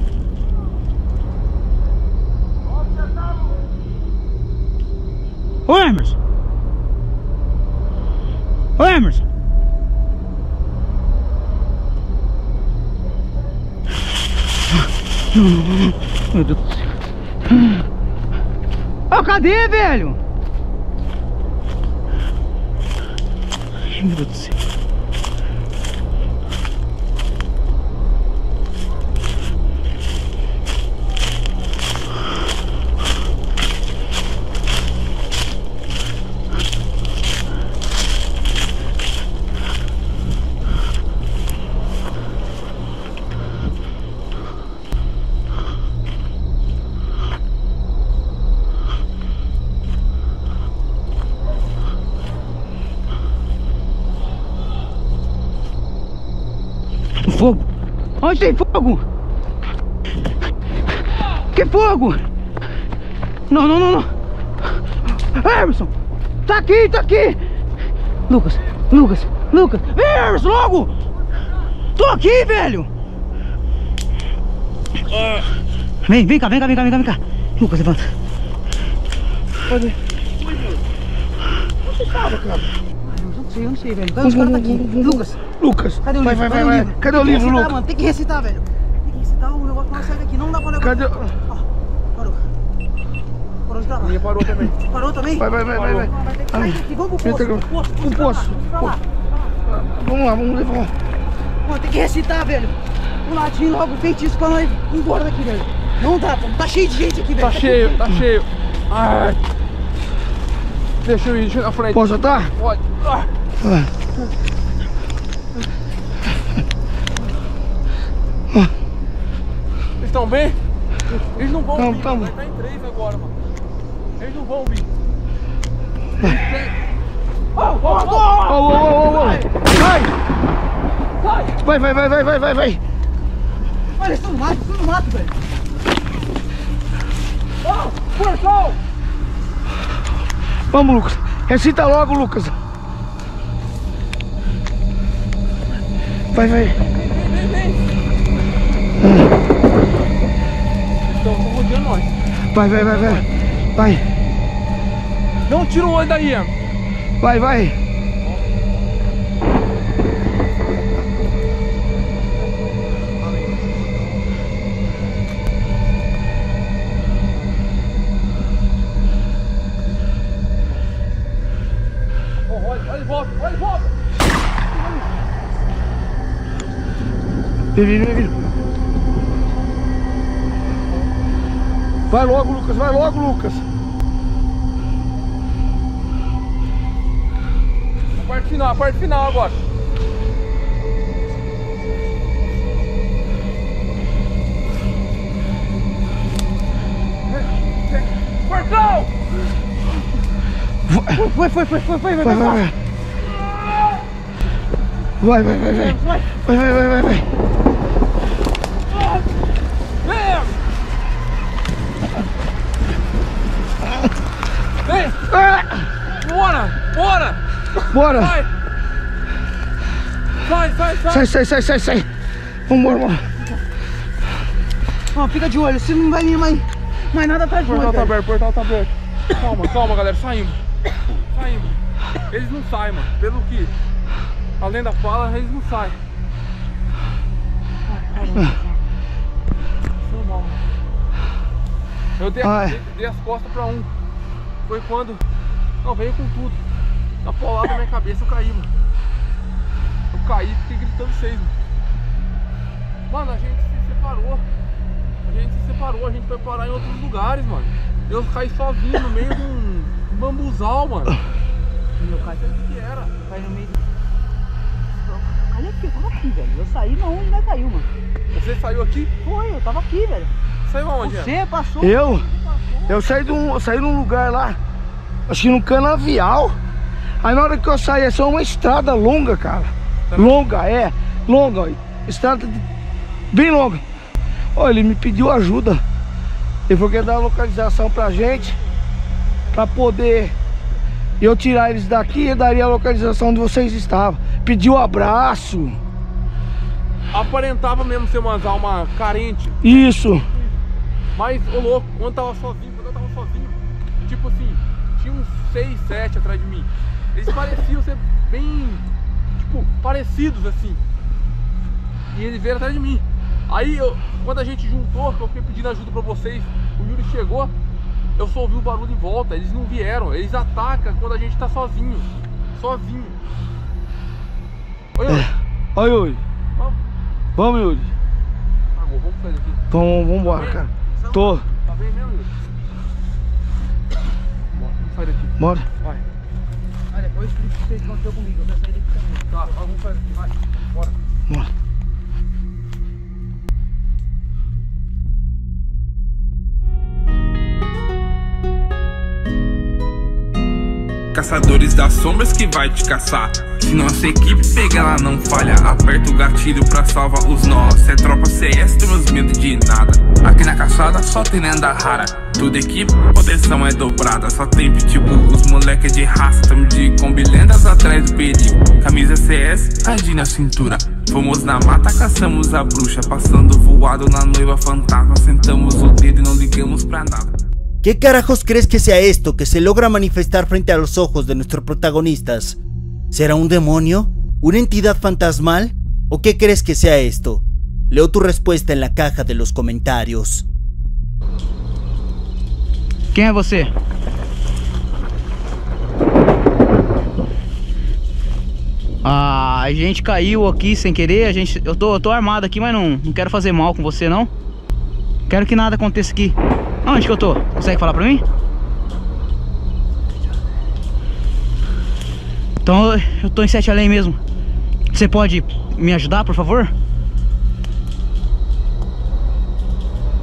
Ô, Emerson! Ô, Emerson! Não. Meu Deus do céu. Oh, cadê, velho? Ai, meu Deus do céu. Fogo! Onde tem fogo? Que fogo? Não! Emerson! Tá aqui! Lucas! Vem, Emerson, logo! Tô aqui, velho! Vem cá! Lucas, levanta! Onde você tava, cara? Eu não sei, velho. Cadê os caras tá aqui? Lucas! Cadê o livro? Vai. Cadê o livro, Lucas? Mano, tem que recitar, velho. Tem que recitar o negócio pra nós sair daqui. Não dá pra negócio. Cadê? Parou de gravar. Minha parou também. Parou também? Vai. Vai ter que sair daqui. Vamos pro poço. Vamos levar. Mano, tem que recitar, velho. Um ladinho logo, feitiço pra nós ir embora daqui, velho. Não dá, pô. Tá cheio de gente aqui, velho. Tá cheio. Ai. Deixa eu ir na frente. Posso soltar? Pode. estão bem? Eles não vão vir, tamo. vai estar em 3 agora, mano. Eles não vão vir. Vai! Olha, isso no mato, velho. Portão! Vamos, Lucas. Recita logo, Lucas. Vai. Vem. Estão rodeando nós. Vai. Não tira o olho daí, Ian. Vai. Olha e volta. Vem. Vai logo, Lucas. A parte final agora. Portão! Vai. Vem! Bora! Vai! Sai. Vambora. Ó, fica de olho, se não vai vir mais nada atrás de nós. O portal tá aberto. Calma, galera, saímos. Eles não saem, mano. Pelo que a lenda fala, eles não saem. Eu dei as costas pra um. Foi quando... Não, veio com tudo. Na paulada na minha cabeça eu caí, mano. Eu caí e fiquei gritando 6, mano. Mano, a gente se separou. A gente foi parar em outros lugares, mano. Eu caí sozinho no meio de um bambuzal, mano. Meu pai sabe o que era. Cai no meio do... Olha aqui, eu tava aqui, velho. Eu saí, não, ainda caiu, mano. Você saiu aqui? Foi, eu tava aqui, velho. Saiu aonde? Você passou? Eu saí num lugar lá, acho que no canavial. Aí na hora que eu saí, é só uma estrada longa, cara. Longa. Estrada bem longa. Olha, ele me pediu ajuda. Ele falou que ia dar a localização pra gente, pra poder eu tirar eles daqui e daria a localização onde vocês estavam. Pediu abraço. Aparentava mesmo ser umas almas carentes. Isso. Mas, ô louco, quando eu tava sozinho, tipo assim, tinha uns 6, 7 atrás de mim. Eles pareciam ser bem, tipo, parecidos assim. E eles vieram atrás de mim. Aí, quando a gente juntou, que eu fiquei pedindo ajuda pra vocês, o Yuri chegou, eu só ouvi o barulho em volta, eles não vieram. Eles atacam quando a gente tá sozinho. Oi, Yuri. Oi, Yuri. Vamos, Yuri. Vamos sair daqui. Vamos embora, cara. Tô. Tá bem mesmo, Yuri? Vamos sair daqui. Bora. Vai. Ah, depois que vocês aconteceu comigo, eu quero sair daqui também. Tá, vamos sair daqui, vai. Bora. Caçadores das sombras que vai te caçar. Se nossa equipe pegar, ela não falha. Aperta o gatilho pra salvar os nós. Cê é tropa CS, temos medo de nada. Aqui na caçada só tem lenda rara. Toda equipe, proteção é dobrada. Só tem pitbull, os moleque de raça. Tamo de Kombi, lendas atrás do perigo. Camisa CS, radinho na cintura. Fomos na mata, caçamos a bruxa. Passando voado na noiva fantasma. Sentamos o dedo e não ligamos pra nada. ¿Qué carajos crees que sea esto que se logra manifestar frente a los ojos de nuestros protagonistas? ¿Será un demonio? ¿Una entidad fantasmal? ¿O qué crees que sea esto? Leo tu respuesta en la caja de los comentarios. Quem é você? A gente caiu aqui sem querer, eu tô armado aqui, mas não quero fazer mal com você não. Quero que nada aconteça aqui. Onde que eu tô? Consegue falar pra mim? Então eu tô em 7 além mesmo. Você pode me ajudar, por favor?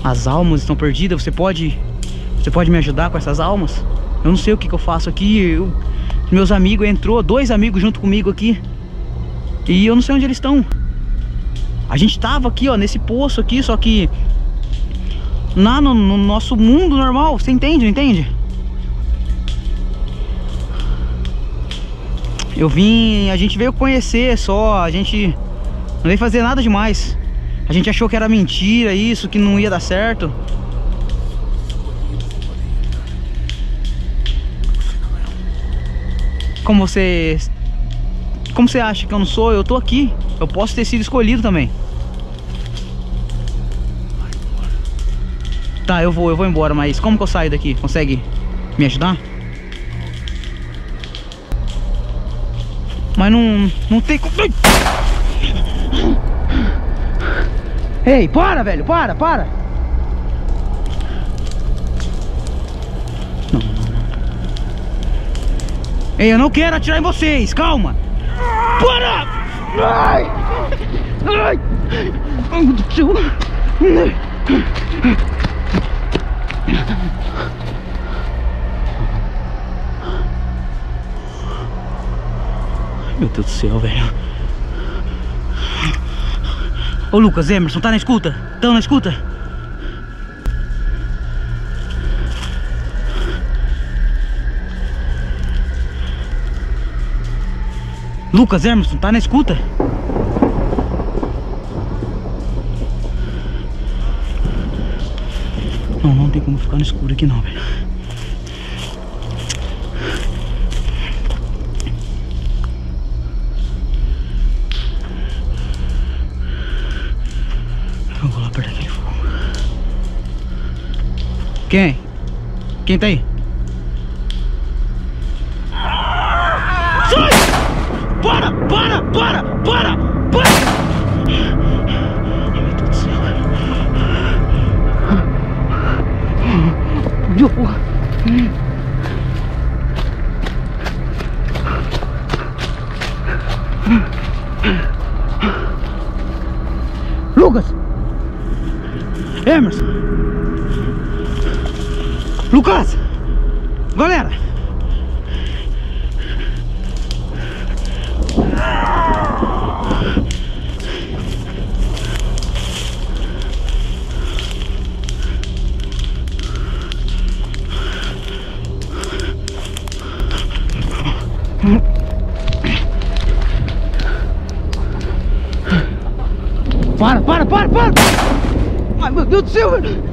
As almas estão perdidas, você pode me ajudar com essas almas? Eu não sei o que eu faço aqui. Meus amigos entrou, 2 amigos junto comigo aqui. E eu não sei onde eles estão. A gente tava aqui, ó, nesse poço aqui, só que lá no nosso mundo normal, você entende, não entende? A gente veio conhecer só, a gente não veio fazer nada demais. A gente achou que era mentira isso, que não ia dar certo. Como você acha que eu não sou? Eu tô aqui. Eu posso ter sido escolhido também. Tá, eu vou embora, mas como que eu saio daqui? Consegue me ajudar? Mas não tem como... Ei, para, velho, para! Não. Ei, eu não quero atirar em vocês, calma! Para! Ai! Ai! Ai, meu Deus do céu! Meu Deus do céu, velho. Ô Lucas, Emerson, tá na escuta? Tão na escuta? Lucas, Emerson, tá na escuta? Não tem como ficar no escuro aqui não, velho. Eu vou lá perto daquele fogo. Quem? Quem tá aí? Sai! Para! Ai, meu Deus do céu. Meu porra. Lucas! Emerson! Lucas! Galera! Para! Ai, meu Deus do céu, velho!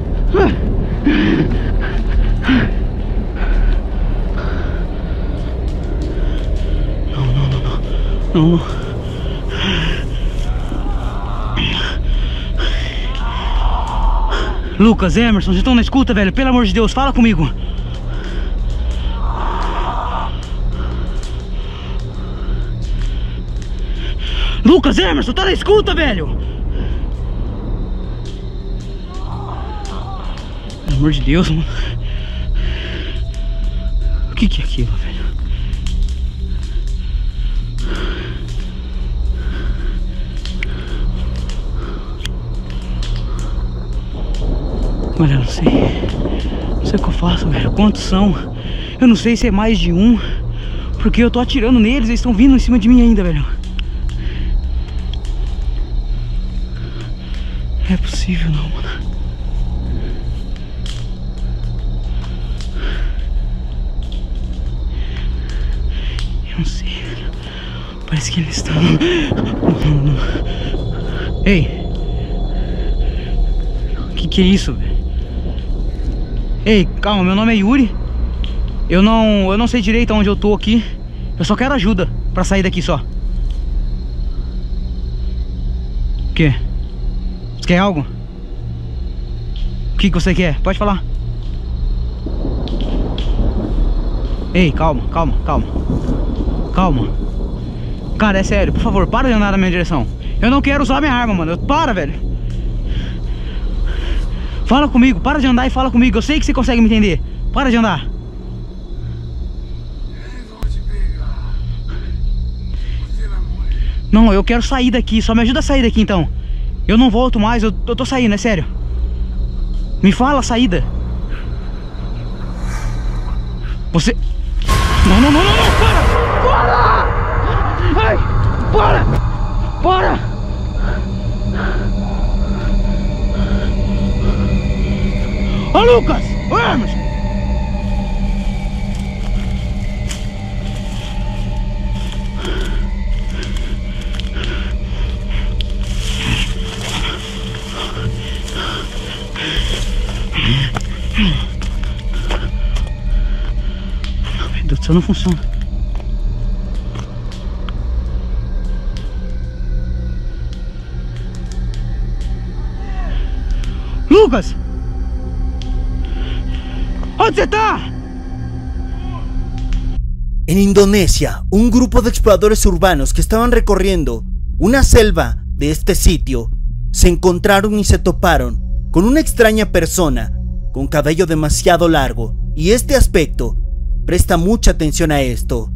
Não. Lucas, Emerson, vocês estão na escuta, velho? Pelo amor de Deus, fala comigo. Lucas, Emerson, tá na escuta, velho? Pelo amor de Deus, mano. O que é aquilo, velho? Olha, não sei o que eu faço, velho. Quantos são? Eu não sei se é mais de um, porque eu tô atirando neles, eles estão vindo em cima de mim ainda, velho. Não é possível não, mano. Eu não sei, velho. Parece que eles estão... Não. Ei! Que é isso, velho? Ei, calma, meu nome é Yuri. Eu não sei direito onde eu tô aqui. Eu só quero ajuda pra sair daqui só. O quê? Você quer algo? O que você quer? Pode falar. Ei, calma. Cara, é sério, por favor, para de andar na minha direção. Eu não quero usar minha arma, mano. Para, velho. Fala comigo, para de andar e fala comigo. Eu sei que você consegue me entender. Para de andar. Não, eu quero sair daqui. Só me ajuda a sair daqui então. Eu não volto mais, eu tô saindo, é sério. Me fala a saída. Você... Não, não, não, não, não, para! Para! Ai, para! Para! Ô, Lucas! Ô, Emerson! Meu Deus do céu, não funciona. Lucas! Onde você tá? En Indonesia, un grupo de exploradores urbanos que estaban recorriendo una selva de este sitio se encontraron y se toparon con una extraña persona con cabello demasiado largo, y este aspecto presta mucha atención a esto.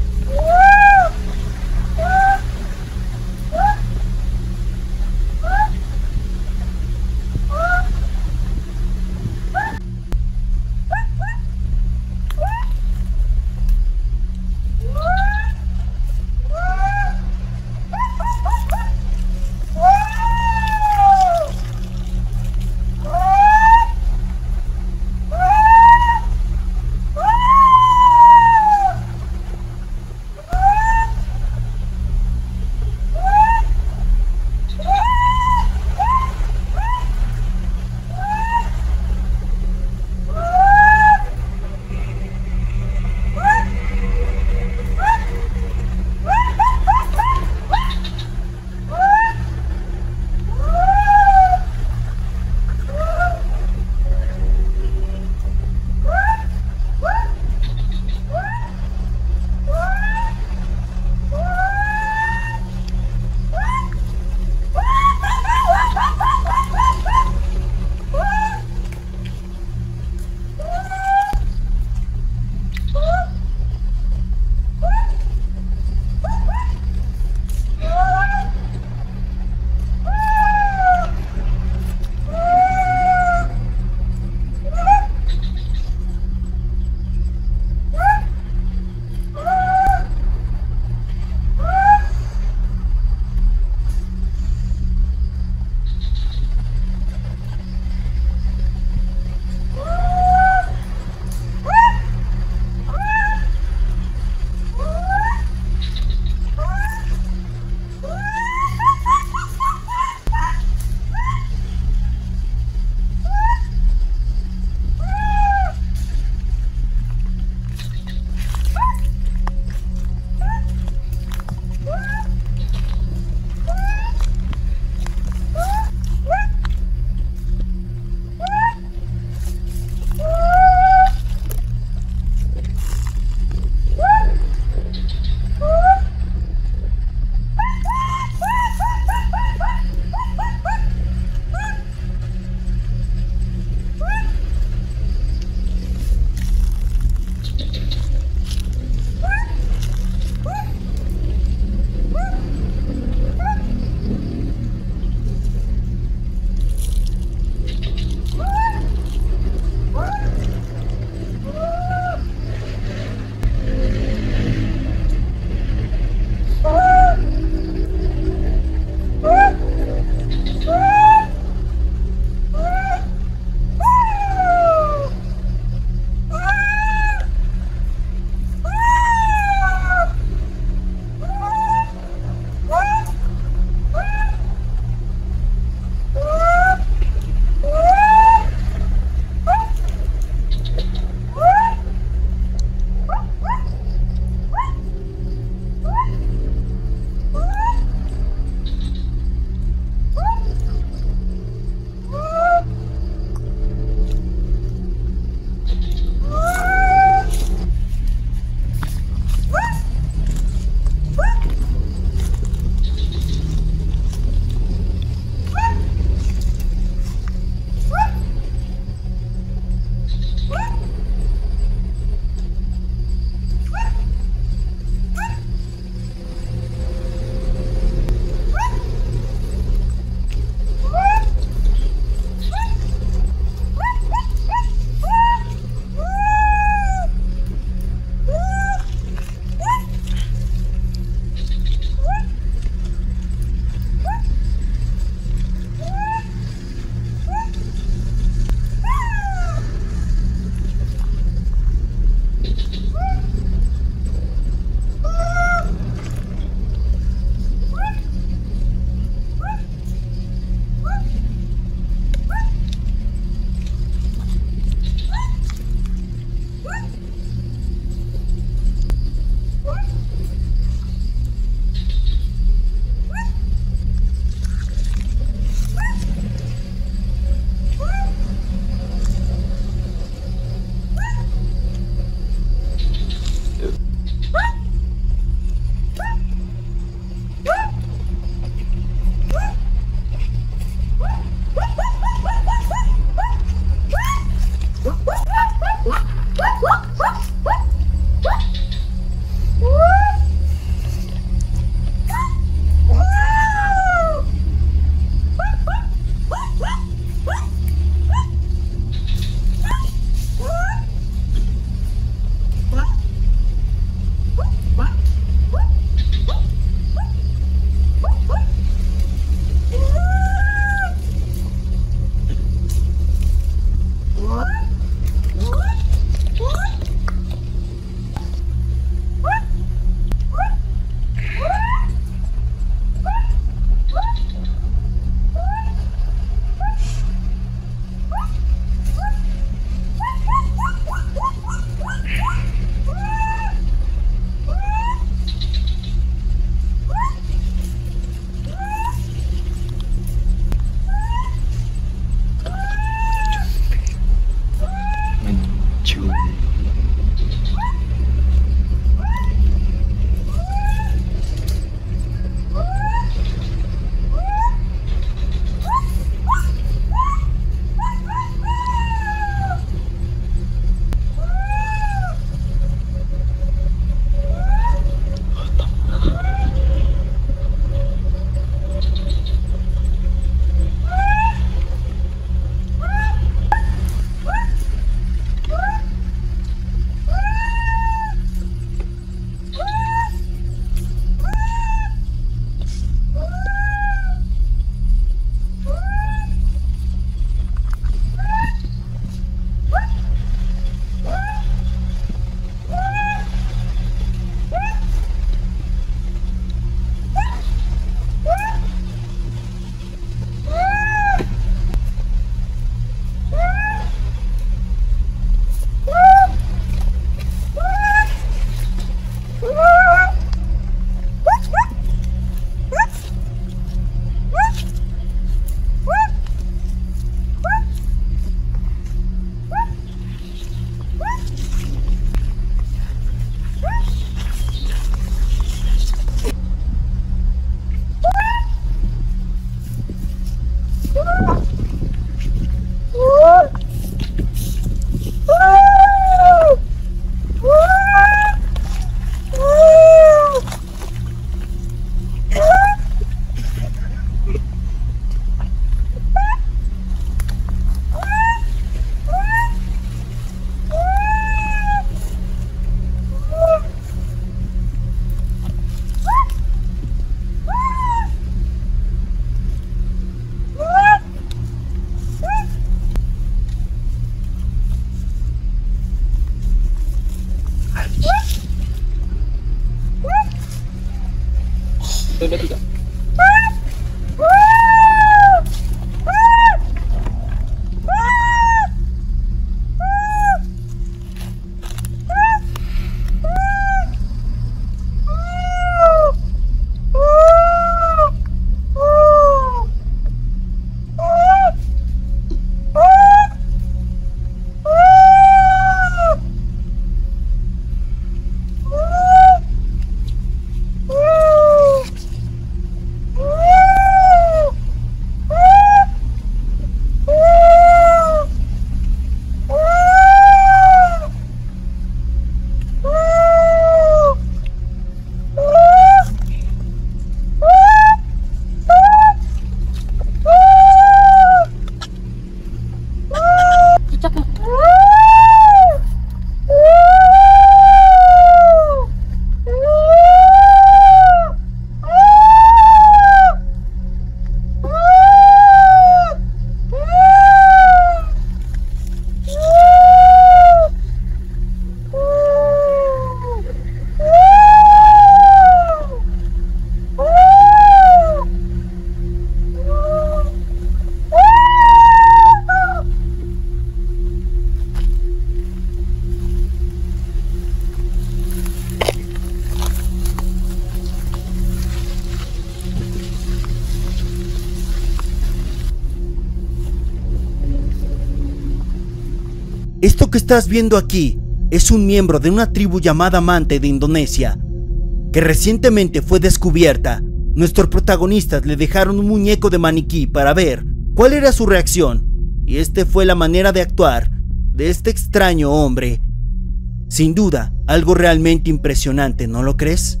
Esto que estás viendo aquí es un miembro de una tribu llamada Mante de Indonesia, que recientemente fue descubierta. Nuestros protagonistas le dejaron un muñeco de maniquí para ver cuál era su reacción, y este fue la manera de actuar de este extraño hombre. Sin duda, algo realmente impresionante, ¿no lo crees?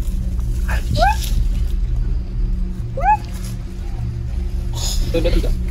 Bebé,